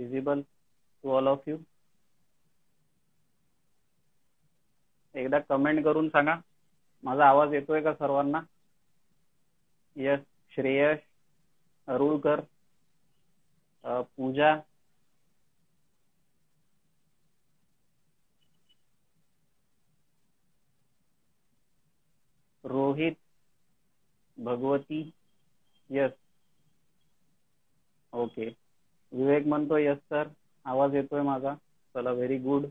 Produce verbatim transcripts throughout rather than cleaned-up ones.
visible to all of you? एकदा comment करून सांगा, माझा आवाज येतोय का सर्वांना? Yes, Shreyash, Arulkar, Pooja, Rohit, Bhagwati, yes. Okay. Vivek म्हणतोय यस सर, आवाज येतोय माझा. चला, व्हेरी गुड.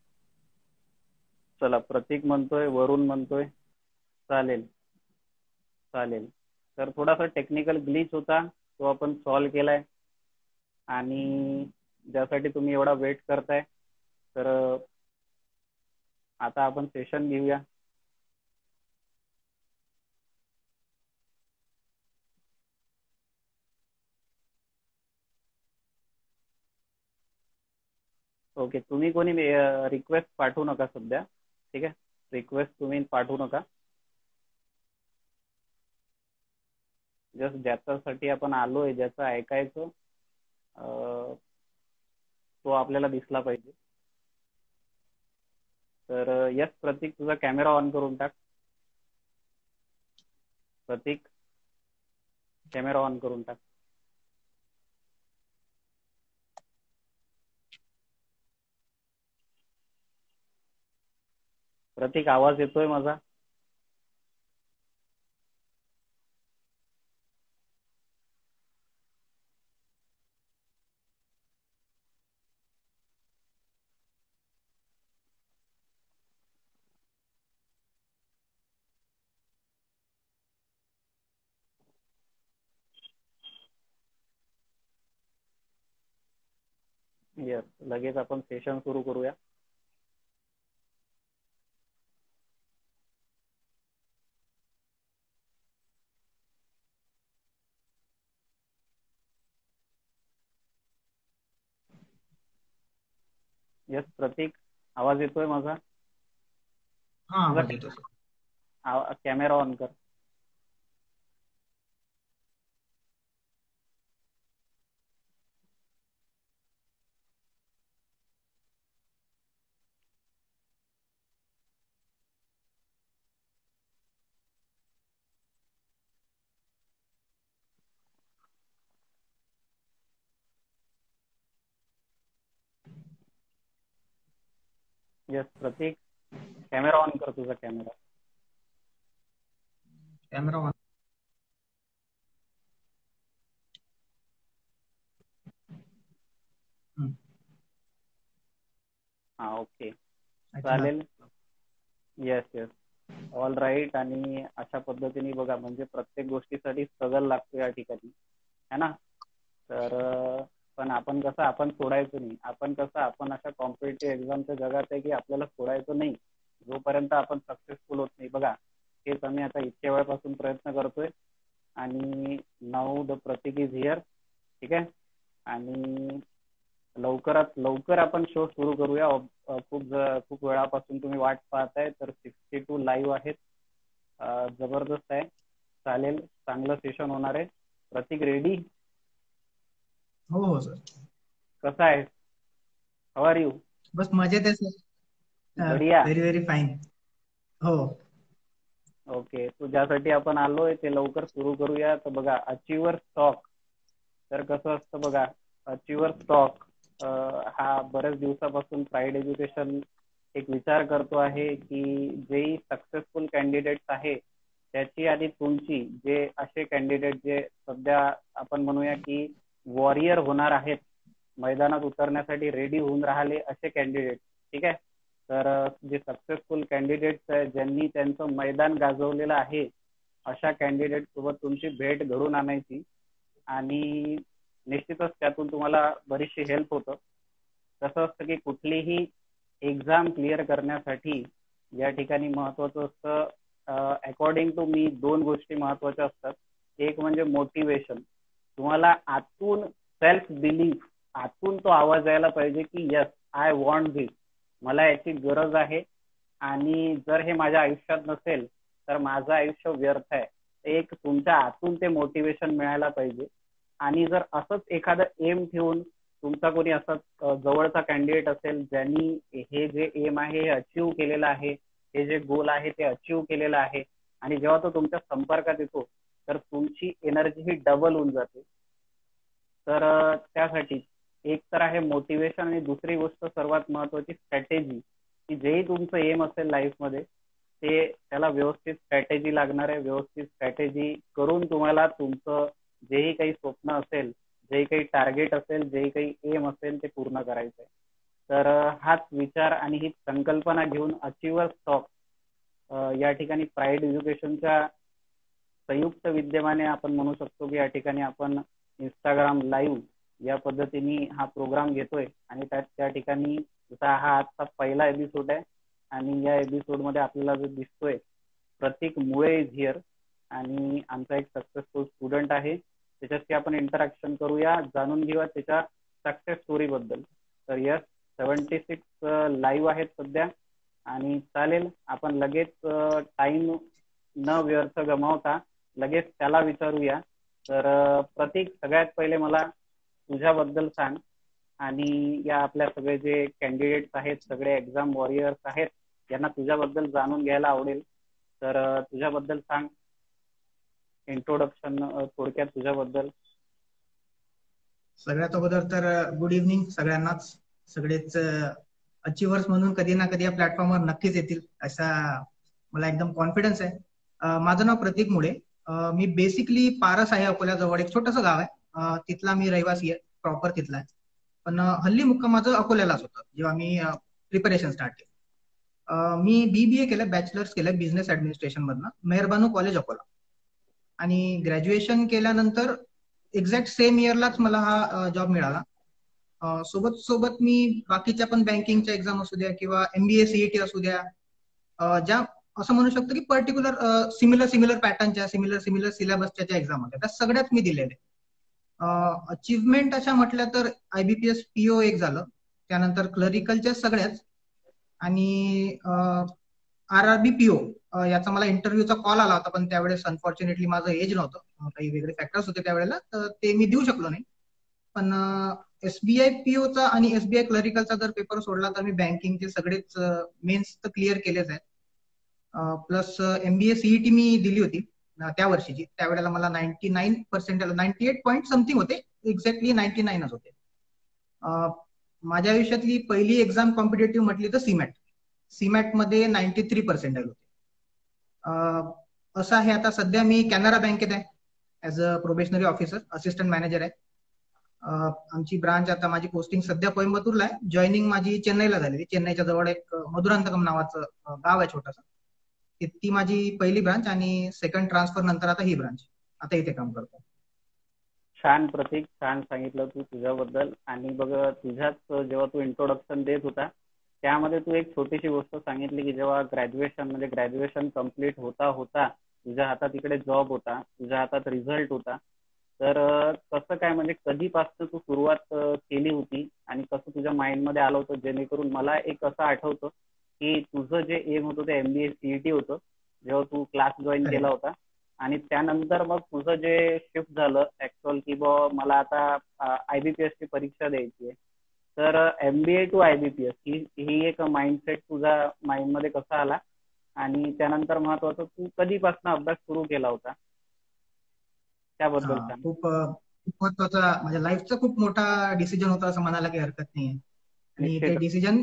चला, प्रतीक म्हणतोय, वरुण म्हणतोय. चालेल चालेल. तर थोडासा टेक्निकल ग्लिच होता, तो आपण सॉल्व्ह केलाय आणि ज्यासाठी तुम्ही एवढा वेट करताय. तर आता आपण सेशन घेऊया. ओके, तुम्ही कोणी रिक्वेस्ट पाठवू नका सध्या, ठीक आहे? रिक्वेस्ट तुम्ही पाठवू नका. जस्ट ज्याच्यासाठी आपण आलोय, ज्याचं ऐकायचं, तो आपल्याला दिसला पाहिजे. तर यस प्रतीक, तुझा कॅमेरा ऑन करून टाक. प्रतीक, कॅमेरा ऑन करून टाक. प्रतीक, आवाज येतोय माझा? यस, लगेच आपण सेशन सुरू करूया. यस प्रतीक, आवाज येतोय माझा? हा, आवाज येतोय. कॅमेरा ऑन कर. यस प्रतीक, कॅमेरा ऑन कर तुझा. Camera camera on. हा, ओके, चालेल. Yes yes, all right. आणि अशा पद्धतीने बघा, म्हणजे प्रत्येक गोष्टीसाठी स्ट्रगल लागतो या ठिकाणी, है ना? तर पण आपण कसं, आपण सोडायचं नाही. आपण कसं, आपण अशा कॉम्पिटेटिव्ह एक्झामच्या जगात आहे की आपल्याला सोडायचं नाही जोपर्यंत आपण सक्सेसफुल होत नाही. बघा, हेच आम्ही आता इतक्या वेळापासून प्रयत्न करतोय. आणि now the Pratik is here, ठीक आहे? आणि लवकरात लवकर आपण शो सुरू करूया. खूप खूप वेळापासून तुम्ही वाट पाहताय. तर सिक्स्टी टू लाईव्ह आहेत, जबरदस्त आहे. चालेल, चांगलं सेशन होणार आहे. प्रतीक, रेडी? हो हो सर. कसा आहे? How are you? बस मजेत आहे सर. बढिया, व्हेरी व्हेरी फाईन. हो. ओके, तो ज्यासाठी आपण आलोय ते लवकर सुरू करूया. तर बघा, अचिव्हर स्टॉक. तर कसं असतं बघा, अचिव्हर स्टॉक हा बऱ्याच दिवसापासून प्राईड एज्युकेशन एक विचार करतो आहे की जे सक्सेसफुल कॅन्डिडेट्स आहे त्याची आणि तुमची, जे असे कॅन्डिडेट जे सध्या आपण म्हणूया की वॉरियर होणार आहेत, मैदानात उतरण्यासाठी रेडी होऊन राहिले असे कॅन्डिडेट, ठीक आहे? तर जे सक्सेसफुल कॅन्डिडेट्स आहेत, ज्यांनी त्यांचं मैदान गाजवलेलं आहे, अशा कॅन्डिडेट सोबत तुमची भेट घडून आणायची आणि निश्चितच त्यातून तुम्हाला बरीचशी हेल्प होतं. कसं असतं की कुठलीही एक्झाम क्लिअर करण्यासाठी या ठिकाणी महत्वाचं असतं, अकॉर्डिंग टू मी दोन गोष्टी महत्वाच्या असतात. एक म्हणजे मोटिवेशन. तुम्हाला आतून सेल्फ बिलीफ, आतून तो आवाज यायला पाहिजे की यस, आय वॉन्ट दिस, मला याची गरज आहे आणि जर हे माझ्या आयुष्यात नसेल तर माझं आयुष्य व्यर्थ आहे. एक तुमच्या आतून ते मोटिवेशन मिळायला पाहिजे. आणि जर असंच एखादं एम ठेवून तुमचा कोणी असा अ, जवळचा कॅन्डिडेट असेल ज्यांनी हे जे एम आहे हे अचीव केलेलं आहे, हे जे गोल आहे ते अचीव केलेलं आहे, आणि जेव्हा तो तुमच्या संपर्कात येतो तर तुमची एनर्जी ही डबल होऊन जाते. तर अ, त्यासाठी एक तर आहे मोटिवेशन, आणि दुसरी गोष्ट सर्वात महत्वाची स्ट्रॅटेजी, की जेही तुमचं एम असेल लाईफमध्ये ते त्याला व्यवस्थित स्ट्रॅटेजी लागणार आहे. व्यवस्थित स्ट्रॅटेजी करून तुम्हाला तुमचं जेही काही स्वप्न असेल, जे काही टार्गेट असेल, जे काही एम असेल ते पूर्ण करायचं आहे. तर अ, हाच विचार आणि ही संकल्पना घेऊन अचिव्हर्स टॉक या ठिकाणी प्राईड एज्युकेशनच्या संयुक्त विद्यमाने आपण म्हणू शकतो की या ठिकाणी आपण इंस्टाग्राम लाईव्ह या पद्धतीने हा प्रोग्राम घेतोय, आणि त्या त्या ठिकाणी जसा हा आजचा पहिला एपिसोड आहे, आणि या एपिसोड मध्ये आपल्याला जो दिसतोय प्रतीक मुळे इज हिअर, आणि आमचा एक सक्सेसफुल स्टुडंट आहे. त्याच्याशी आपण इंटरॅक्शन करूया, जाणून घेऊया त्याच्या सक्सेस स्टोरी बद्दल. तर यस, सेव्हन्टी सिक्स लाईव्ह आहेत सध्या, आणि चालेल आपण लगेच टाइम न व्यर्थ गमावता लगेच त्याला विचारूया. तर अ, प्रतीक, सगळ्यात पहिले मला तुझ्याबद्दल सांग, आणि या आपल्या सगळे जे कॅन्डिडेट्स आहेत, सगळे एक्झाम वॉरियर्स आहेत, यांना तुझ्याबद्दल जाणून घ्यायला आवडेल. तर अ, तुझ्याबद्दल सांग, इंट्रोडक्शन थोडक्यात तुझ्याबद्दल. सगळ्यात अगोदर तर गुड इव्हनिंग सगळ्यांनाच. सगळेच अचिव्हर्स म्हणून कधी ना कधी या प्लॅटफॉर्मवर नक्कीच येतील असा मला एकदम कॉन्फिडन्स आहे. अं, माझं नाव प्रतीक मुळे. अं, मी बेसिकली पारस आहे, अकोल्याजवळ एक छोटंसं गाव आहे. अं, तिथला मी रहिवासी आहे, प्रॉपर तिथला आहे. पण अं, हल्ली मुक्काम माझं अकोल्यालाच होतं जेव्हा मी प्रिपरेशन स्टार्ट केलं. अं, मी बीबीए केलं, बॅचलर्स केलं बिझनेस ऍडमिनिस्ट्रेशन मधनं, मेहरबानू कॉलेज अकोला. आणि ग्रॅज्युएशन केल्यानंतर एक्झॅक्ट सेम इयरलाच मला हा जॉब मिळाला. अं, सोबत सोबत मी बाकीच्या पण बँकिंगच्या एक्झाम असू द्या किंवा एमबीए सीईटी असू द्या, अं, ज्या असं म्हणू शकतो की पर्टिक्युलर सिमिलर सिमिलर पॅटर्नच्या, सिमिलर सिमिलर सिलेबसच्या ज्या एक्झाम होत्या त्या सगळ्यात मी दिलेल्या. अचीवमेंट अशा म्हटल्या तर आयबीपीएस पीओ एक झालं, त्यानंतर क्लरिकलच्या सगळ्याच, आणि आरआरबी पीओ याचा मला इंटरव्ह्यूचा कॉल आला होता, पण त्यावेळेस अनफॉर्च्युनेटली माझं एज नव्हतं, अं, काही वेगळे फॅक्टर्स होते त्यावेळेला, तर ते मी देऊ शकलो नाही. पण एसबीआय पीओचा आणि एसबीआय क्लरिकलचा जर पेपर सोडला तर मी बँकिंगचे सगळेच मेन्स तर क्लिअर केलेच आहेत. प्लस एमबीए सीईटी मी दिली होती अं, त्या वर्षीची. त्यावेळेला मला ninety nine percent ninety eight point something होते, एक्झॅक्टली नाईन्टी नाईनच होते. अं, माझ्या आयुष्यातली पहिली एक्झाम कॉम्पिटेटिव्ह म्हटली तर सीमॅट. सीमॅट मध्ये नाईन्टी थ्री पर्सेंटेज होते. अं, असं आहे, आता सध्या मी कॅनरा बँकेत आहे as a probationary officer, assistant manager आहे. अं, आमची ब्रांच, आता माझी पोस्टिंग सध्या कोइंबतूरला आहे, जॉईनिंग माझी चेन्नईला झालेली. चेन्नईच्या जवळ एक अं, मधुरांतकम नावाचं अं, गाव आहे छोटंसं. ती ती माझी पहिली ब्रांच, आणि सेकंड ट्रान्सफर नंतर आता ही ब्रांच, आता इथे काम करतो. छान प्रतीक, छान सांगितलं तू तुझ्याबद्दल. आणि बघ, तुझ्याच जेव्हा तू इंट्रोडक्शन देत होता त्यामध्ये तू एक छोटीशी गोष्ट सांगितली की जेव्हा ग्रॅज्युएशन म्हणजे ग्रॅज्युएशन कम्प्लीट होता होता तुझ्या हातात इकडे जॉब होता, तुझ्या हातात रिझल्ट होता. तर अ, कसं काय, म्हणजे कधीपासून तू सुरुवात अ, केली होती, आणि कसं तुझ्या माइंडमध्ये आलं होतं, जेणेकरून मला एक असं आठवतं की तुझं जे एम होतं ते एमबीए सीईटी होतं जेव्हा तू क्लास जॉईन केला करेक्ट. होता. आणि त्यानंतर मग तुझं जे शिफ्ट झालं ऍक्च्युअल की बा मला आता आयबीपीएस ची परीक्षा द्यायची आहे. तर एमबीए टू आयबीपीएस ही ही एक माइंडसेट तुझा माइंड मध्ये कसा आला, आणि त्यानंतर महत्वाचं तू कधीपासून अभ्यास सुरू केला होता हा, त्याबद्दल सांग. खूप अं, खूप महत्वाचा, माझ्या लाईफचा खूप मोठा डिसिजन होता असं म्हणायला काही हरकत नाहीये. आणि ते निश्चित. डिसिजन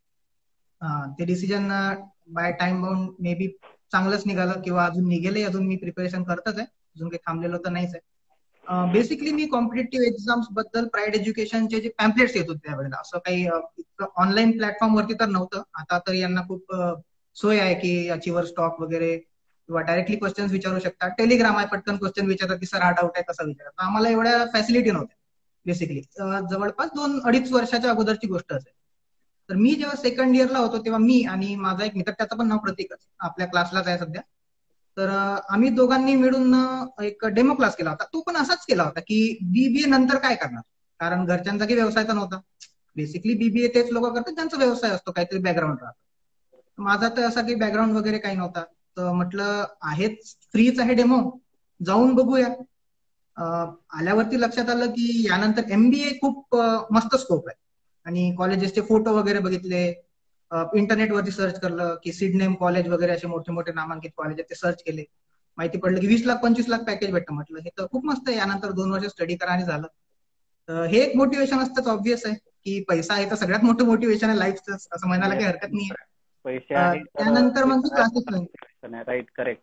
ते decision by time bound maybe चांगलंच निघालं, किंवा अजून निघेलही. अजून मी प्रिपरेशन करतच आहे, अजून काही थांबलेलो तर नाहीच आहे. बेसिकली मी कॉम्पिटेटिव्ह एक्झाम्स बद्दल प्राईड एज्युकेशनचे जे पॅम्पलेट्स येत होते त्यावेळेला, असं काही ऑनलाईन प्लॅटफॉर्म वरती तर नव्हतं. आता तर यांना खूप अं, सोय आहे की अचिव्हर स्टॉक वगैरे, किंवा डायरेक्टली क्वेश्चन विचारू शकतात. टेलिग्राम आहे, पटकन क्वेश्चन विचारतात की सर हा डाऊट आहे कसा विचारतात. आम्हाला एवढ्या फॅसिलिटी नव्हत्या. बेसिकली जवळपास दोन अडीच वर्षाच्या अगोदरची गोष्ट असेल. तर मी जेव्हा सेकंड इयरला होतो तेव्हा मी आणि माझा एक मित्र, त्याचं पण नाव प्रतीकच, आपल्या क्लासलाच आहे सध्या. तर अं, आम्ही दोघांनी मिळून अं, एक डेमो क्लास केला होता. तो पण असाच केला होता की बीबीए नंतर काय करणार, कारण घरच्यांचा काही व्यवसाय तर नव्हता. बेसिकली बीबीए तेच लोक करतात ज्यांचा व्यवसाय असतो, काहीतरी बॅकग्राऊंड राहतं. माझा तर असा काही बॅकग्राऊंड वगैरे काही नव्हता. तर म्हटलं आहेच, फ्रीच आहे डेमो, जाऊन बघूया. आल्यावरती लक्षात आलं की यानंतर एमबीए खूप मस्त स्कोप आहे. आणि कॉलेजेसचे फोटो वगैरे बघितले, इंटरनेटवरती सर्च करलं की सिडनेम कॉलेज वगैरे असे मोठे मोठे नामांकित कॉलेज आहेत, ते सर्च केले. माहिती पडलं की वीस लाख पंचवीस लाख पॅकेज भेटतं. म्हटलं हे तर खूप मस्त आहे, यानंतर दोन वर्ष स्टडी करा आणि झालं. तर हे एक मोटिवेशन असतंच ऑब्व्हियस आहे की पैसा आहे तर सगळ्यात मोठं मोटिवेशन आहे लाईफचं, असं म्हणायला काही हरकत नाही. पैसे आहे त्यानंतर मग मी क्लासेस जॉईन राईट करेक्ट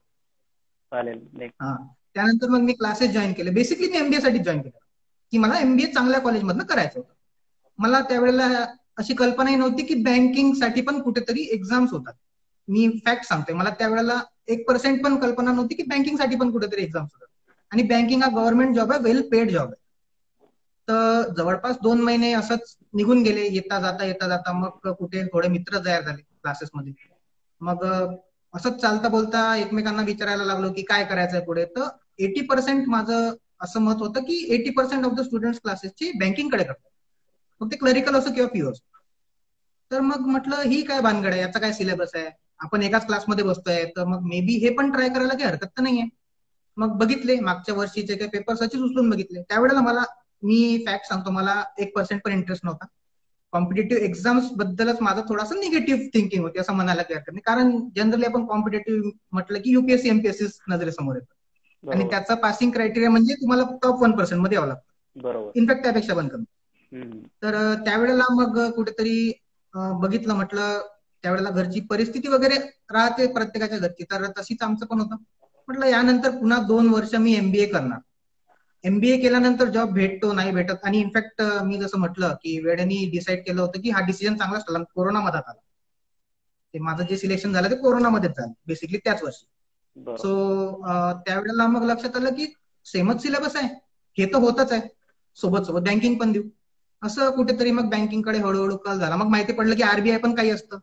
चालेल. हा त्यानंतर मग मी क्लासेस जॉईन केले. बेसिकली मी एमबीए साठी जॉईन केलं की मला एमबीए चांगल्या कॉलेजमधनं करायचं होतं. मला त्यावेळेला अशी कल्पनाही नव्हती की बँकिंग साठी पण कुठेतरी एक्झाम्स होतात. मी फॅक्ट सांगतोय, मला त्यावेळेला एक पर्सेंट पण कल्पना नव्हती की बँकिंग साठी पण कुठेतरी एक्झाम्स होतात. आणि बँकिंग हा गव्हर्नमेंट जॉब आहे, वेल पेड जॉब आहे. तर जवळपास दोन महिने असंच निघून गेले, येता जाता येता जाता. मग कुठे थोडे मित्र तयार झाले क्लासेसमध्ये. मग असंच चालता बोलता एकमेकांना विचारायला लागलो की काय करायचंय पुढे. तर एटी पर्सेंट माझं असं मत होतं की eighty percent of the student क्लासेसची बँकिंगकडे करतात, मग ते क्लरिकल असो किंवा पीओ असो. तर मग म्हटलं ही काय भानगड आहे, याचा काय सिलेबस आहे, आपण एकाच क्लासमध्ये बसतोय, तर मग मे बी हे पण ट्राय करायला काही हरकत तर नाहीये. मग बघितले मागच्या वर्षीचे काही पेपर सचिन उचलून बघितले. त्यावेळेला मला, मी फॅक्ट सांगतो, मला एक पर्सेंट पण इंटरेस्ट नव्हता. कॉम्पिटेटिव्ह एक्झाम्स बद्दलच माझं थोडंसं निगेटिव्ह थिंकिंग होती असं म्हणायला काही हरकत नाही. कारण जनरली आपण कॉम्पिटेटिव्ह म्हटलं की युपीएससी एमपीएससी नजरेसमोर येतं आणि त्याचा पासिंग क्रायटेरिया म्हणजे तुम्हाला टॉप वन पर्सेंट मध्ये यावं लागतं, इनफॅक्ट त्यापेक्षा पण कमी. तर त्यावेळेला मग कुठेतरी बघितलं, म्हटलं त्यावेळेला घरची परिस्थिती वगैरे राहते प्रत्येकाच्या घरची, तर तशीच आमचं पण होतं. म्हटलं यानंतर पुन्हा दोन वर्ष मी एमबीए करणार. एमबीए केल्यानंतर जॉब भेटतो नाही भेटत. आणि इनफॅक्ट मी जसं म्हटलं की वेळेनी डिसाईड केलं होतं की हा डिसिजन चांगलाच झाला. कोरोनामध्ये आला, ते माझं जे सिलेक्शन झालं ते कोरोनामध्येच झालं बेसिकली त्याच वर्षी. सो त्यावेळेला मग लक्षात आलं की सेमच सिलेबस आहे, हे तर होतच आहे, सोबत सोबत बँकिंग पण देऊ. असं कुठेतरी मग बँकिंगकडे हळूहळू कल झाला. मग माहिती पडलं की आरबीआय पण काही असतं.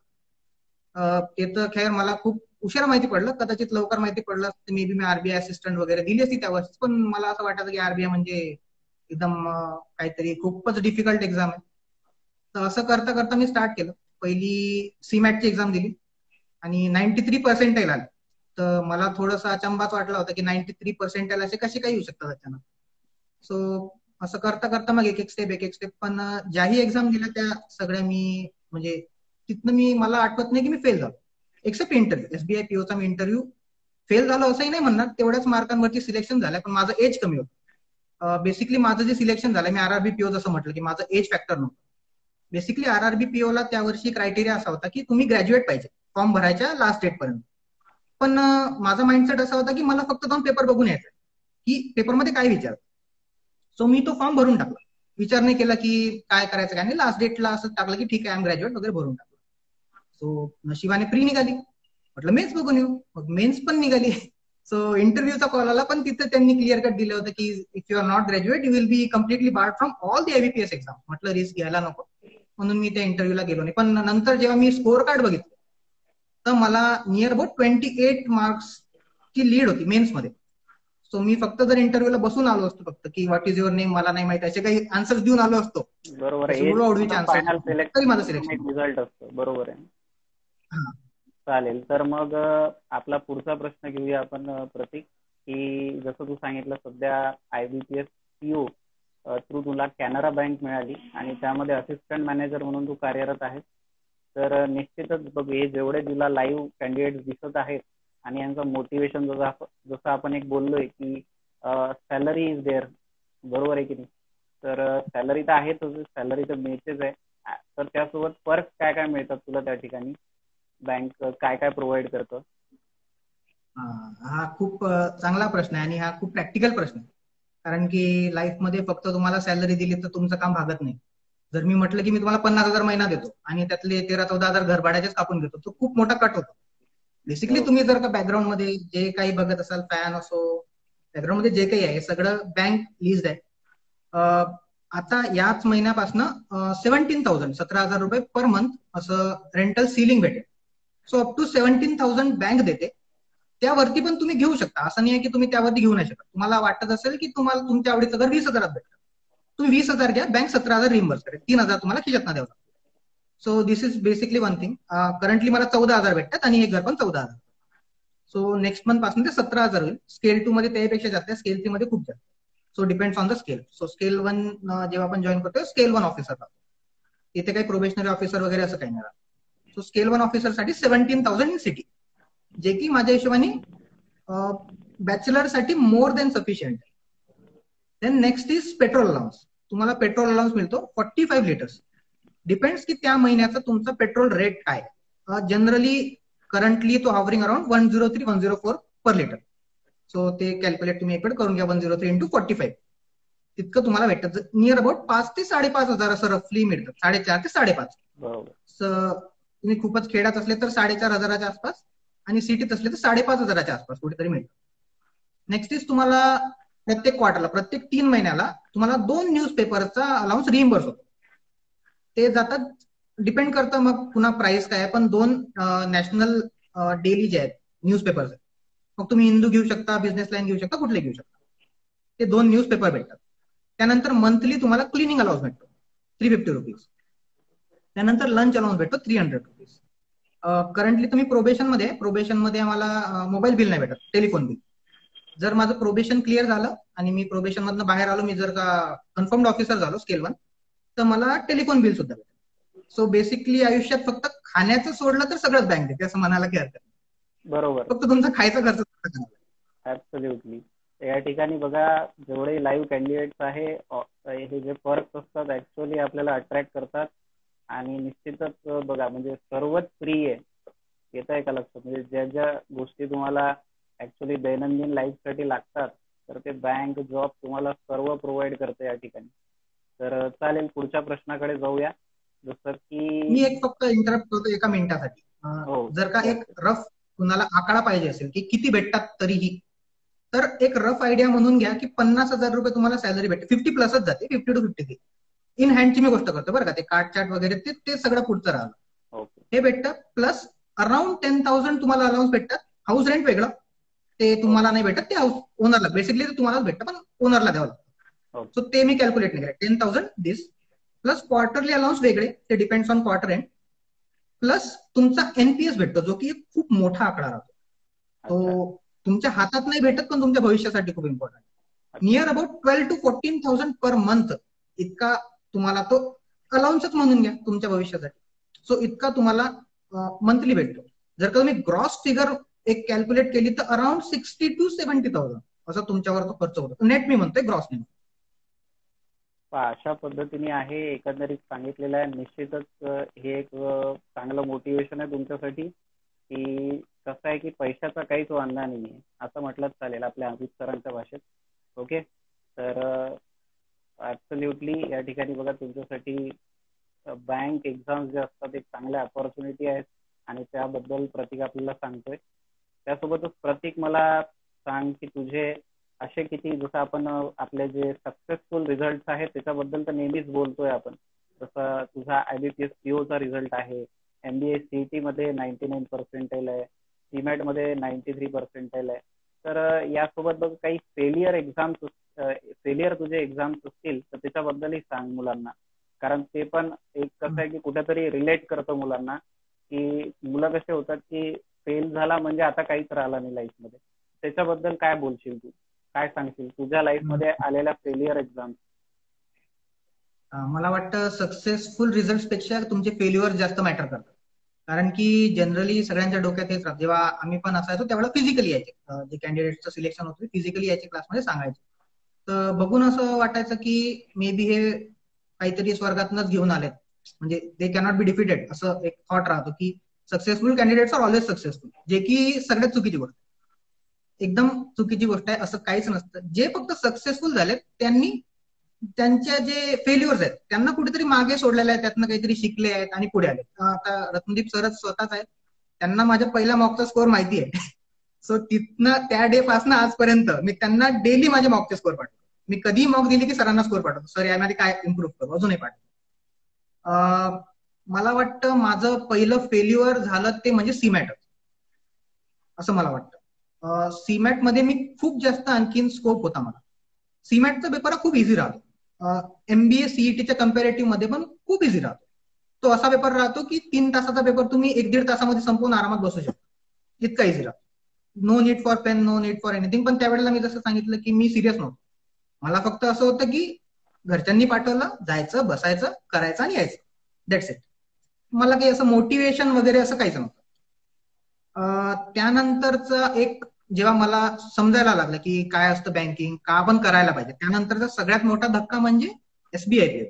ते तर खैर मला खूप उशिरा माहिती पडलं, कदाचित लवकर माहिती पडलं असतं may be me RBI assistant वगैरे दिली असती त्या वर्षी. पण मला असं वाटायचं की आरबीआय म्हणजे एकदम काहीतरी खूपच डिफिकल्ट एक्झाम आहे. तर असं करता करता मी स्टार्ट केलं. पहिली सीमॅटची एक्झाम दिली आणि नाईन्टी थ्री पर्सेंटाईल आले. तर मला थोडंसं अचंबाच वाटला होता की नाईन्टी थ्री पर्सेंटाईल असे कसे काही येऊ शकतात अचानक. सो असं करता करता मग एक एक स्टेप एक एक स्टेप. पण ज्याही एक्झाम दिल्या त्या सगळ्या मी, म्हणजे तिथनं मी, मला आठवत नाही की मी फेल झालो, एक्सेप्ट इंटरव्ह्यू. एसबीआय पीओचा मी इंटरव्ह्यू फेल झालो असंही नाही म्हणणार, तेवढ्याच मार्कांवरती सिलेक्शन झालंय. पण माझं एज कमी होतं. बेसिकली माझं जे सिलेक्शन झालंय, मी आरआरबी पीओ जसं म्हटलं की माझं एज फॅक्टर नव्हतं. बेसिकली आरआरबी पीओला त्या वर्षी क्रायटेरिया असा होता की तुम्ही ग्रॅज्युएट पाहिजे फॉर्म भरायच्या लास्ट डेट पर्यंत. पण माझा माइंडसेट असा होता की मला फक्त जाऊन पेपर बघून यायचं की पेपरमध्ये काय विचार. सो मी तो फॉर्म भरून टाकला, विचार नाही केला की काय करायचं काय नाही. लास्ट डेटला असं टाकलं की ठीक आहे, आय ग्रॅज्युएट वगैरे भरून टाकलं. सो नशिबाने प्री निघाली, म्हटलं मेन्स बघून येऊ. मग मेन्स पण निघाली. सो इंटरव्ह्यूचा कॉल आला, पण तिथे त्यांनी क्लिअर कट दिलं होतं की if you are not graduate you will be completely barred from all the IBPS exam. म्हटलं रिस्क घ्यायला नको, म्हणून मी त्या इंटरव्ह्यूला गेलो नाही. पण नंतर जेव्हा मी स्कोअर कार्ड बघितलं तर मला near about twenty eight marks ची लीड होती मेन्समध्ये. सो मी फक्त जर इंटरव्ह्यूला बसून आलो असतो फक्त की व्हॉट इज युअर नेम, मला नाही माहिती, असे काही आन्सर देऊन आलो असतो, बरोबर आहे, तरी माझं सिलेक्शन रिझल्ट असतो. बरोबर आहे, चालेल. तर मग आपला पुढचा प्रश्न घेऊया आपण प्रतीक, की जसं तू सांगितलं सध्या आयबीपीएस पीओ थ्रू तुला कॅनरा बँक मिळाली आणि त्यामध्ये असिस्टंट मॅनेजर म्हणून तू कार्यरत आहे. तर निश्चितच बघ, हे जेवढे तुला लाईव्ह कॅन्डिडेट दिसत आहेत आणि यांचं मोटिवेशन जसं जसं आपण एक बोललोय की सॅलरी इज देअर, बरोबर आहे की नाही. तर सॅलरी तर आहेच, सॅलरी तर मिळतेच आहे, तर त्यासोबत पर्क काय काय मिळतात तुला त्या ठिकाणी, बँक काय काय प्रोव्हाइड करतं. हा खूप चांगला प्रश्न आहे आणि हा खूप प्रॅक्टिकल प्रश्न आहे. कारण की लाईफमध्ये फक्त तुम्हाला सॅलरी दिली तर तुमचं काम भागत नाही. जर मी म्हटलं की मी तुम्हाला पन्नास हजार महिना देतो आणि त्यातले तेरा चौदा हजार घर भाड्याचेच कापून घेतो, तो खूप मोठा कट होतो. बेसिकली तुम्ही जर का बॅकग्राऊंड मध्ये जे काही बघत असाल, फॅन असो, बॅकग्राऊंड मध्ये जे काही आहे सगळं बँक लिस्ट आहे. आता याच महिन्यापासून सेव्हन्टीन थाउजंड सतरा हजार रुपये पर मंथ असं रेंटल सिलिंग भेटेल. So up to seventeen thousand bank देते. त्यावरती पण तुम्ही घेऊ शकता, असं नाही आहे की तुम्ही त्यावरती घेऊ नाही शकत. तुम्हाला वाटत असेल की तुम्हाला तुमच्या आवडीचं घर वीस हजारात भेटतं, तुम्ही वीस हजार घ्या, बँक सतरा हजार रिम्बर्स करेल, तीन हजार तुम्हाला खिशातनं द्यावं लागतं. So this is basically one thing. Currently मला चौदा हजार भेटतात आणि हे घर पण चौदा हजार. सो नेक्स्ट मंथ पासून ते सतरा हजार होईल. स्केल टू मध्ये त्यापेक्षा जास्त आहे, स्केल थ्री मध्ये खूप जास्त. So depends on the scale. So scale one जेव्हा आपण जॉईन करतो स्केल वन ऑफिसर राहतो. इथे काही प्रोबेशनरी ऑफिसर वगैरे असं काही नाही राहत. सो स्केल वन ऑफिसर साठी सेव्हन्टीन थाउजंड इन सिटी, जे की माझ्या हिशोबाने बॅचलर साठी more than sufficient. Then next is petrol allowance. तुम्हाला पेट्रोल अलाउन्स मिळतो फोर्टी फाईव्ह लिटर्स. डिपेंड्स की त्या महिन्याचा तुमचा पेट्रोल रेट काय. जनरली करंटली तो hovering around one zero three one zero four per litre. So ते कॅल्क्युलेट तुम्ही इकडे करून घ्या. One zero three into forty five तितकं तुम्हाला भेटतं. नियर अबाउट पाच ते साडेपाच हजार असं रफली मिळतं. साडेचार ते साडेपाच. तुम्ही खूपच खेड्यात असले तर साडेचार हजाराच्या आसपास आणि सिटीत असले तर साडेपाच हजाराच्या आसपास कुठेतरी मिळतं. नेक्स्ट इज तुम्हाला प्रत्येक क्वार्टरला प्रत्येक तीन महिन्याला तुम्हाला दोन न्यूजपेपरचा अलाउन्स रिइम्बर्स होतो. ते जातात, डिपेंड करतं मग पुन्हा प्राइस काय आहे, पण दोन नॅशनल डेली जे आहेत न्यूजपेपर्स आहेत. मग तुम्ही हिंदू घेऊ शकता, बिझनेस लाईन घेऊ शकता, कुठले घेऊ शकता. ते दोन न्यूजपेपर भेटतात. त्यानंतर मंथली तुम्हाला क्लिनिंग अलाउन्स भेटतो थ्री फिफ्टी रुपीज. त्यानंतर लंच अलाउन्स भेटतो थ्री हंड्रेड रुपीज. करंटली तुम्ही प्रोबेशन मध्ये प्रोबेशन मध्ये आम्हाला मोबाईल बिल नाही भेटत, टेलिफोन बिल. जर माझं प्रोबेशन क्लिअर झालं आणि मी प्रोबेशन मधनं बाहेर आलो, मी जर का कन्फर्म्ड ऑफिसर झालो स्केल वन, तर मला टेलिफोन बिल सुद्धा भेटतं. सो बेसिकली आयुष्यात फक्त खाण्याचं सोडलं तर सगळंच बँक देते असं म्हणायला काही हरकत नाही. बरोबर. फक्त तुमचा खायचा खर्च. ऍब्सोल्युटली. या ठिकाणी बघा जेवढे लाईव्ह कॅन्डिडेट्स आहे हे जे फर्क असतात ऍक्च्युअली आपल्याला अट्रॅक्ट करतात. आणि निश्चितच बघा म्हणजे सर्वच फ्री आहे. येत आहे का लक्षात. म्हणजे ज्या ज्या गोष्टी तुम्हाला ऍक्च्युअली दैनंदिन लाईफसाठी लागतात तर ते बँक जॉब तुम्हाला सर्व प्रोव्हाइड करते या ठिकाणी. तर चालेल पुढच्या प्रश्नाकडे जाऊया. जसं की मी एक फक्त इंटरप्ट करतो एका मिनिटासाठी. जर का एक रफ तुम्हाला आकडा पाहिजे असेल की किती भेटतात तरीही, तर एक रफ आयडिया म्हणून घ्या की पन्नास हजार रुपये तुम्हाला सॅलरी भेटते. फिफ्टी प्लसच जाते, fifty to fifty three in हँडची मी गोष्ट करतो बरं का. ते कार्ड चार्ट वगैरे ते ते सगळं पुढचं राहिलं. हे भेटतं प्लस अराउंड टेन थाउजंड तुम्हाला अलाउन्स भेटतात. हाऊस रेंट वेगळं, ते तुम्हाला नाही भेटत, ते हाऊस ओनरला बेसिकली तुम्हालाच भेटतं पण ओनरला द्यावं लागतं. सो ते मी कॅल्क्युलेट नाही केलं. Ten thousand this plus quarterly allowance वेगळे, ते depends on quarter end. Plus तुमचा एनपीएस भेटतो जो की खूप मोठा आकडा राहतो. तो तुमच्या हातात नाही भेटत पण तुमच्या भविष्यासाठी खूप important. Near about twelve to fourteen thousand per month इतका तुम्हाला तो अलाउन्सच म्हणून घ्या तुमच्या भविष्यासाठी. सो इतका तुम्हाला मंथली भेटतो. जर का तुम्ही ग्रॉस फिगर एक कॅल्क्युलेट केली तर around sixty to seventy thousand असा तुमच्यावर तो खर्च होतो. नेट मी म्हणतोय, ग्रॉस नाही. अशा पद्धतीने आहे एकंदरीत सांगितलेलं आहे. निश्चितच हे एक चांगलं मोटिवेशन आहे तुमच्यासाठी की कसं आहे की पैशाचा काहीच वांधा नाही आहे असं म्हटलंच चालेल आपल्या अमित सरांच्या भाषेत. ओके. तर ऍब्सोल्युटली या ठिकाणी बघा तुमच्यासाठी बँक एक्झाम्स जे असतात एक चांगल्या अपॉर्च्युनिटी आहेत आणि त्याबद्दल प्रतीक आपल्याला सांगतोय. त्यासोबतच प्रतीक मला सांग की तुझे असे किती, जसं आपण आपले जे सक्सेसफुल रिझल्ट आहेत त्याच्याबद्दल तर नेहमीच बोलतोय आपण. जसं तुझा आयबीपीएस पीओचा रिझल्ट आहे, एमबीए सीईटी मध्ये नाईन्टी नाईन पर्सेंटाईल आहे, सीमॅट मध्ये नाईन्टी थ्री पर्सेंटाईल आहे. तर यासोबत बघ काही फेलियर एक्झाम्स फेलियर तुझे एक्झाम्स असतील तर त्याच्याबद्दलही सांग मुलांना. कारण ते पण एक कसं आहे की कुठेतरी रिलेट करतं मुलांना की मुलं कसे होतात की फेल झाला म्हणजे आता काहीच राहिलं नाही लाईफमध्ये. त्याच्याबद्दल काय बोलशील तू, काय सांगशील तुझ्या लाईफमध्ये आलेल्या फेलियर एक्झाम? मला वाटतं सक्सेसफुल रिझल्ट पेक्षा तुमचे फेल्युअर जास्त मॅटर करतात. कारण की जनरली सगळ्यांच्या डोक्यात हेच राहतं. जेव्हा आम्ही पण असायचो त्यावेळेला फिजिकली यायचे, जे कॅन्डिडेटचं सिलेक्शन होतं फिजिकली यायचे क्लासमध्ये सांगायचे. तर बघून असं वाटायचं की मे बी हे काहीतरी स्वर्गातनच घेऊन आलेत, म्हणजे दे कॅनॉट बी डिफिटेड असं एक थॉट राहतो की successful candidates are always successful, जे की सगळ्यात चुकीची गोष्ट, एकदम चुकीची गोष्ट आहे. असं काहीच नसतं. जे फक्त सक्सेसफुल झालेत त्यांनी त्यांच्या जे फेल्युअर्स आहेत त्यांना कुठेतरी मागे सोडलेले आहेत, त्यातनं काहीतरी शिकले आहेत आणि पुढे आले. आता रत्नदीप सरच स्वतःच आहेत, त्यांना माझ्या पहिल्या मॉकचा स्कोअर माहिती आहे. सो तिथनं त्या डे पासून आजपर्यंत मी त्यांना डेली माझ्या मॉकचे स्कोअर पाठवतो. मी कधी मॉक दिली की सरांना स्कोअर पाठवतो, सर यामध्ये काय इम्प्रूव्ह करू, अजूनही पाठवतो. मला वाटतं माझं पहिलं फेल्युअर झालं ते म्हणजे सीमॅट असं मला वाटतं. सीमॅट मध्ये मी खूप जास्त आणखीन स्कोप होता मला. सीमॅटचा पेपर हा खूप इझी राहतो. एमबीए सीईटीच्या कम्पॅरेटिव्ह मध्ये पण खूप इझी राहतो. तो असा पेपर राहतो की तीन तासाचा पेपर तुम्ही एक दीड तासामध्ये संपवून आरामात बसू शकता, इतका इझी राहतो. No need for pain, no need for anything. पण त्यावेळेला मी जसं सांगितलं की मी सिरियस नव्हतो. मला फक्त असं होतं की घरच्यांनी पाठवलं, जायचं, बसायचं, करायचं आणि यायचं, दॅट्स इट. मला काही असं मोटिवेशन वगैरे असं काहीच नव्हतं. त्यानंतरचा एक जेव्हा मला समजायला लागलं की काय असतं बँकिंग, का आपण करायला पाहिजे, त्यानंतरचा सगळ्यात मोठा धक्का म्हणजे एसबीआय पी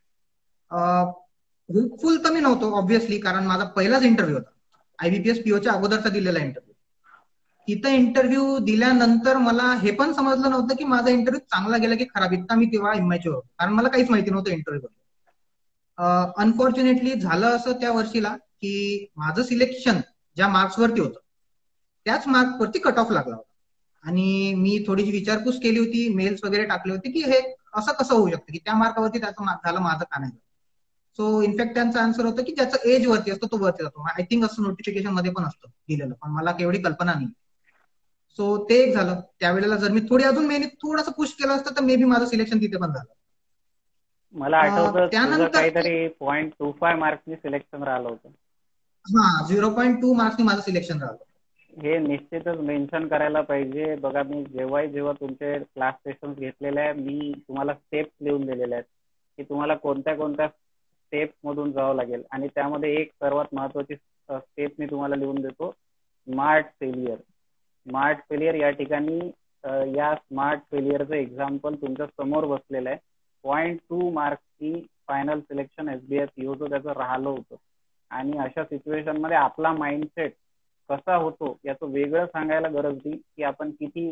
ओ. होपफुल तर मी नव्हतो ऑब्व्हियसली, कारण माझा पहिलाच इंटरव्ह्यू होता, आयबीपीएस पीओच्या अगोदरचा दिलेला इंटरव्ह्यू. तिथं इंटरव्ह्यू दिल्यानंतर मला हे पण समजलं नव्हतं की माझा इंटरव्ह्यू चांगला गेला की खराब. इतका मी तेव्हा इमॅच्युअर होतो, कारण मला काहीच माहिती नव्हतं इंटरव्ह्यू. अनफॉर्च्युनेटली झालं असं त्या वर्षीला की माझं सिलेक्शन ज्या मार्क्सवरती होतं त्याच मार्क्सवरती कट ऑफ लागला होता. आणि मी थोडीशी विचारपूस केली होती, मेल्स वगैरे टाकले होते की हे असं कसं होऊ शकतं की त्या मार्कावरती त्याचं मार्क झालं, माझं का नाही. सो इनफॅक्ट त्यांचा आन्सर होतं की ज्याचं एज वरती असतो तो वरती जातो. आय थिंक असं नोटिफिकेशन मध्ये पण असतं दिलेलं, पण मला केवढी कल्पना नाही. सो ते एक झालं. त्यावेळेला जर मी थोडी अजून मेहनत थोडंसं पुश केलं असतं तर मे बी माझं सिलेक्शन तिथे पण झालं. मला आठवतं तुझं काहीतरी पॉईंट टू फाय मार्क्सनी सिलेक्शन राहिलं होतं. हा, झिरो पॉईंट टू मार्क्सनी माझं सिलेक्शन राहिलं. हे निश्चितच मेन्शन करायला पाहिजे. बघा, मी जेव्हाही जेव्हा तुमचे क्लास सेशन्स घेतलेले आहे, मी तुम्हाला स्टेप्स लिहून दिलेले आहेत की तुम्हाला कोणत्या कोणत्या स्टेप्स मधून जावं लागेल. आणि त्यामध्ये एक सर्वात महत्वाची स्टेप मी तुम्हाला लिहून देतो, स्मार्ट फेलियर. स्मार्ट फेलियर या ठिकाणी या स्मार्ट फेलियरचं एक्झाम्पल तुमच्या समोर बसलेलं आहे. पॉईंट टू मार्क्सची फायनल सिलेक्शन एसबीआय पीओचं त्याचं राहिलं होतं. आणि अशा सिच्युएशन मध्ये आपला माइंडसेट कसा होतो याचं वेगळं सांगायला गरज नाही की आपण किती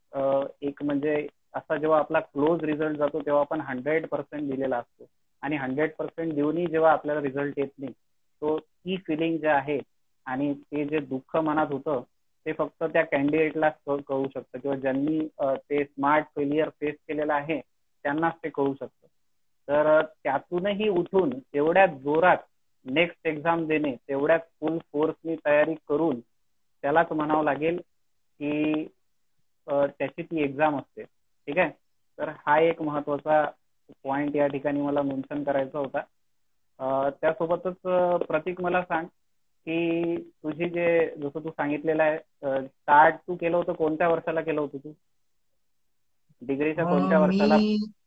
एक म्हणजे असा जेव्हा आपला क्लोज रिझल्ट जातो तेव्हा आपण हंड्रेड पर्सेंट दिलेला असतो, आणि हंड्रेड पर्सेंट देऊनही जेव्हा आपल्याला रिझल्ट येत नाही, तो ती फिलिंग जे आहे आणि ते जे दुःख मनात होतं ते फक्त त्या कॅन्डिडेटला कळू शकतं, किंवा ज्यांनी ते स्मार्ट फेलियर फेस केलेलं आहे त्यांनाच ते कळू शकतं. तर त्यातूनही उठून तेवढ्याच जोरात नेक्स्ट एक्झाम देणे, तेवढ्याच फुल फोर्सनी तयारी करून त्यालाच म्हणावं लागेल की त्याची ती एक्झाम असते. ठीक आहे. तर हा एक महत्वाचा पॉइंट या ठिकाणी मला मेन्शन करायचा होता. त्यासोबतच प्रतीक, मला सांग की तुझी जे जसं तू सांगितलेलं आहे स्टार्ट तू केलं होतं, कोणत्या वर्षाला केलं होतं तू डिग्रीच्या कोणत्या वर्षाला?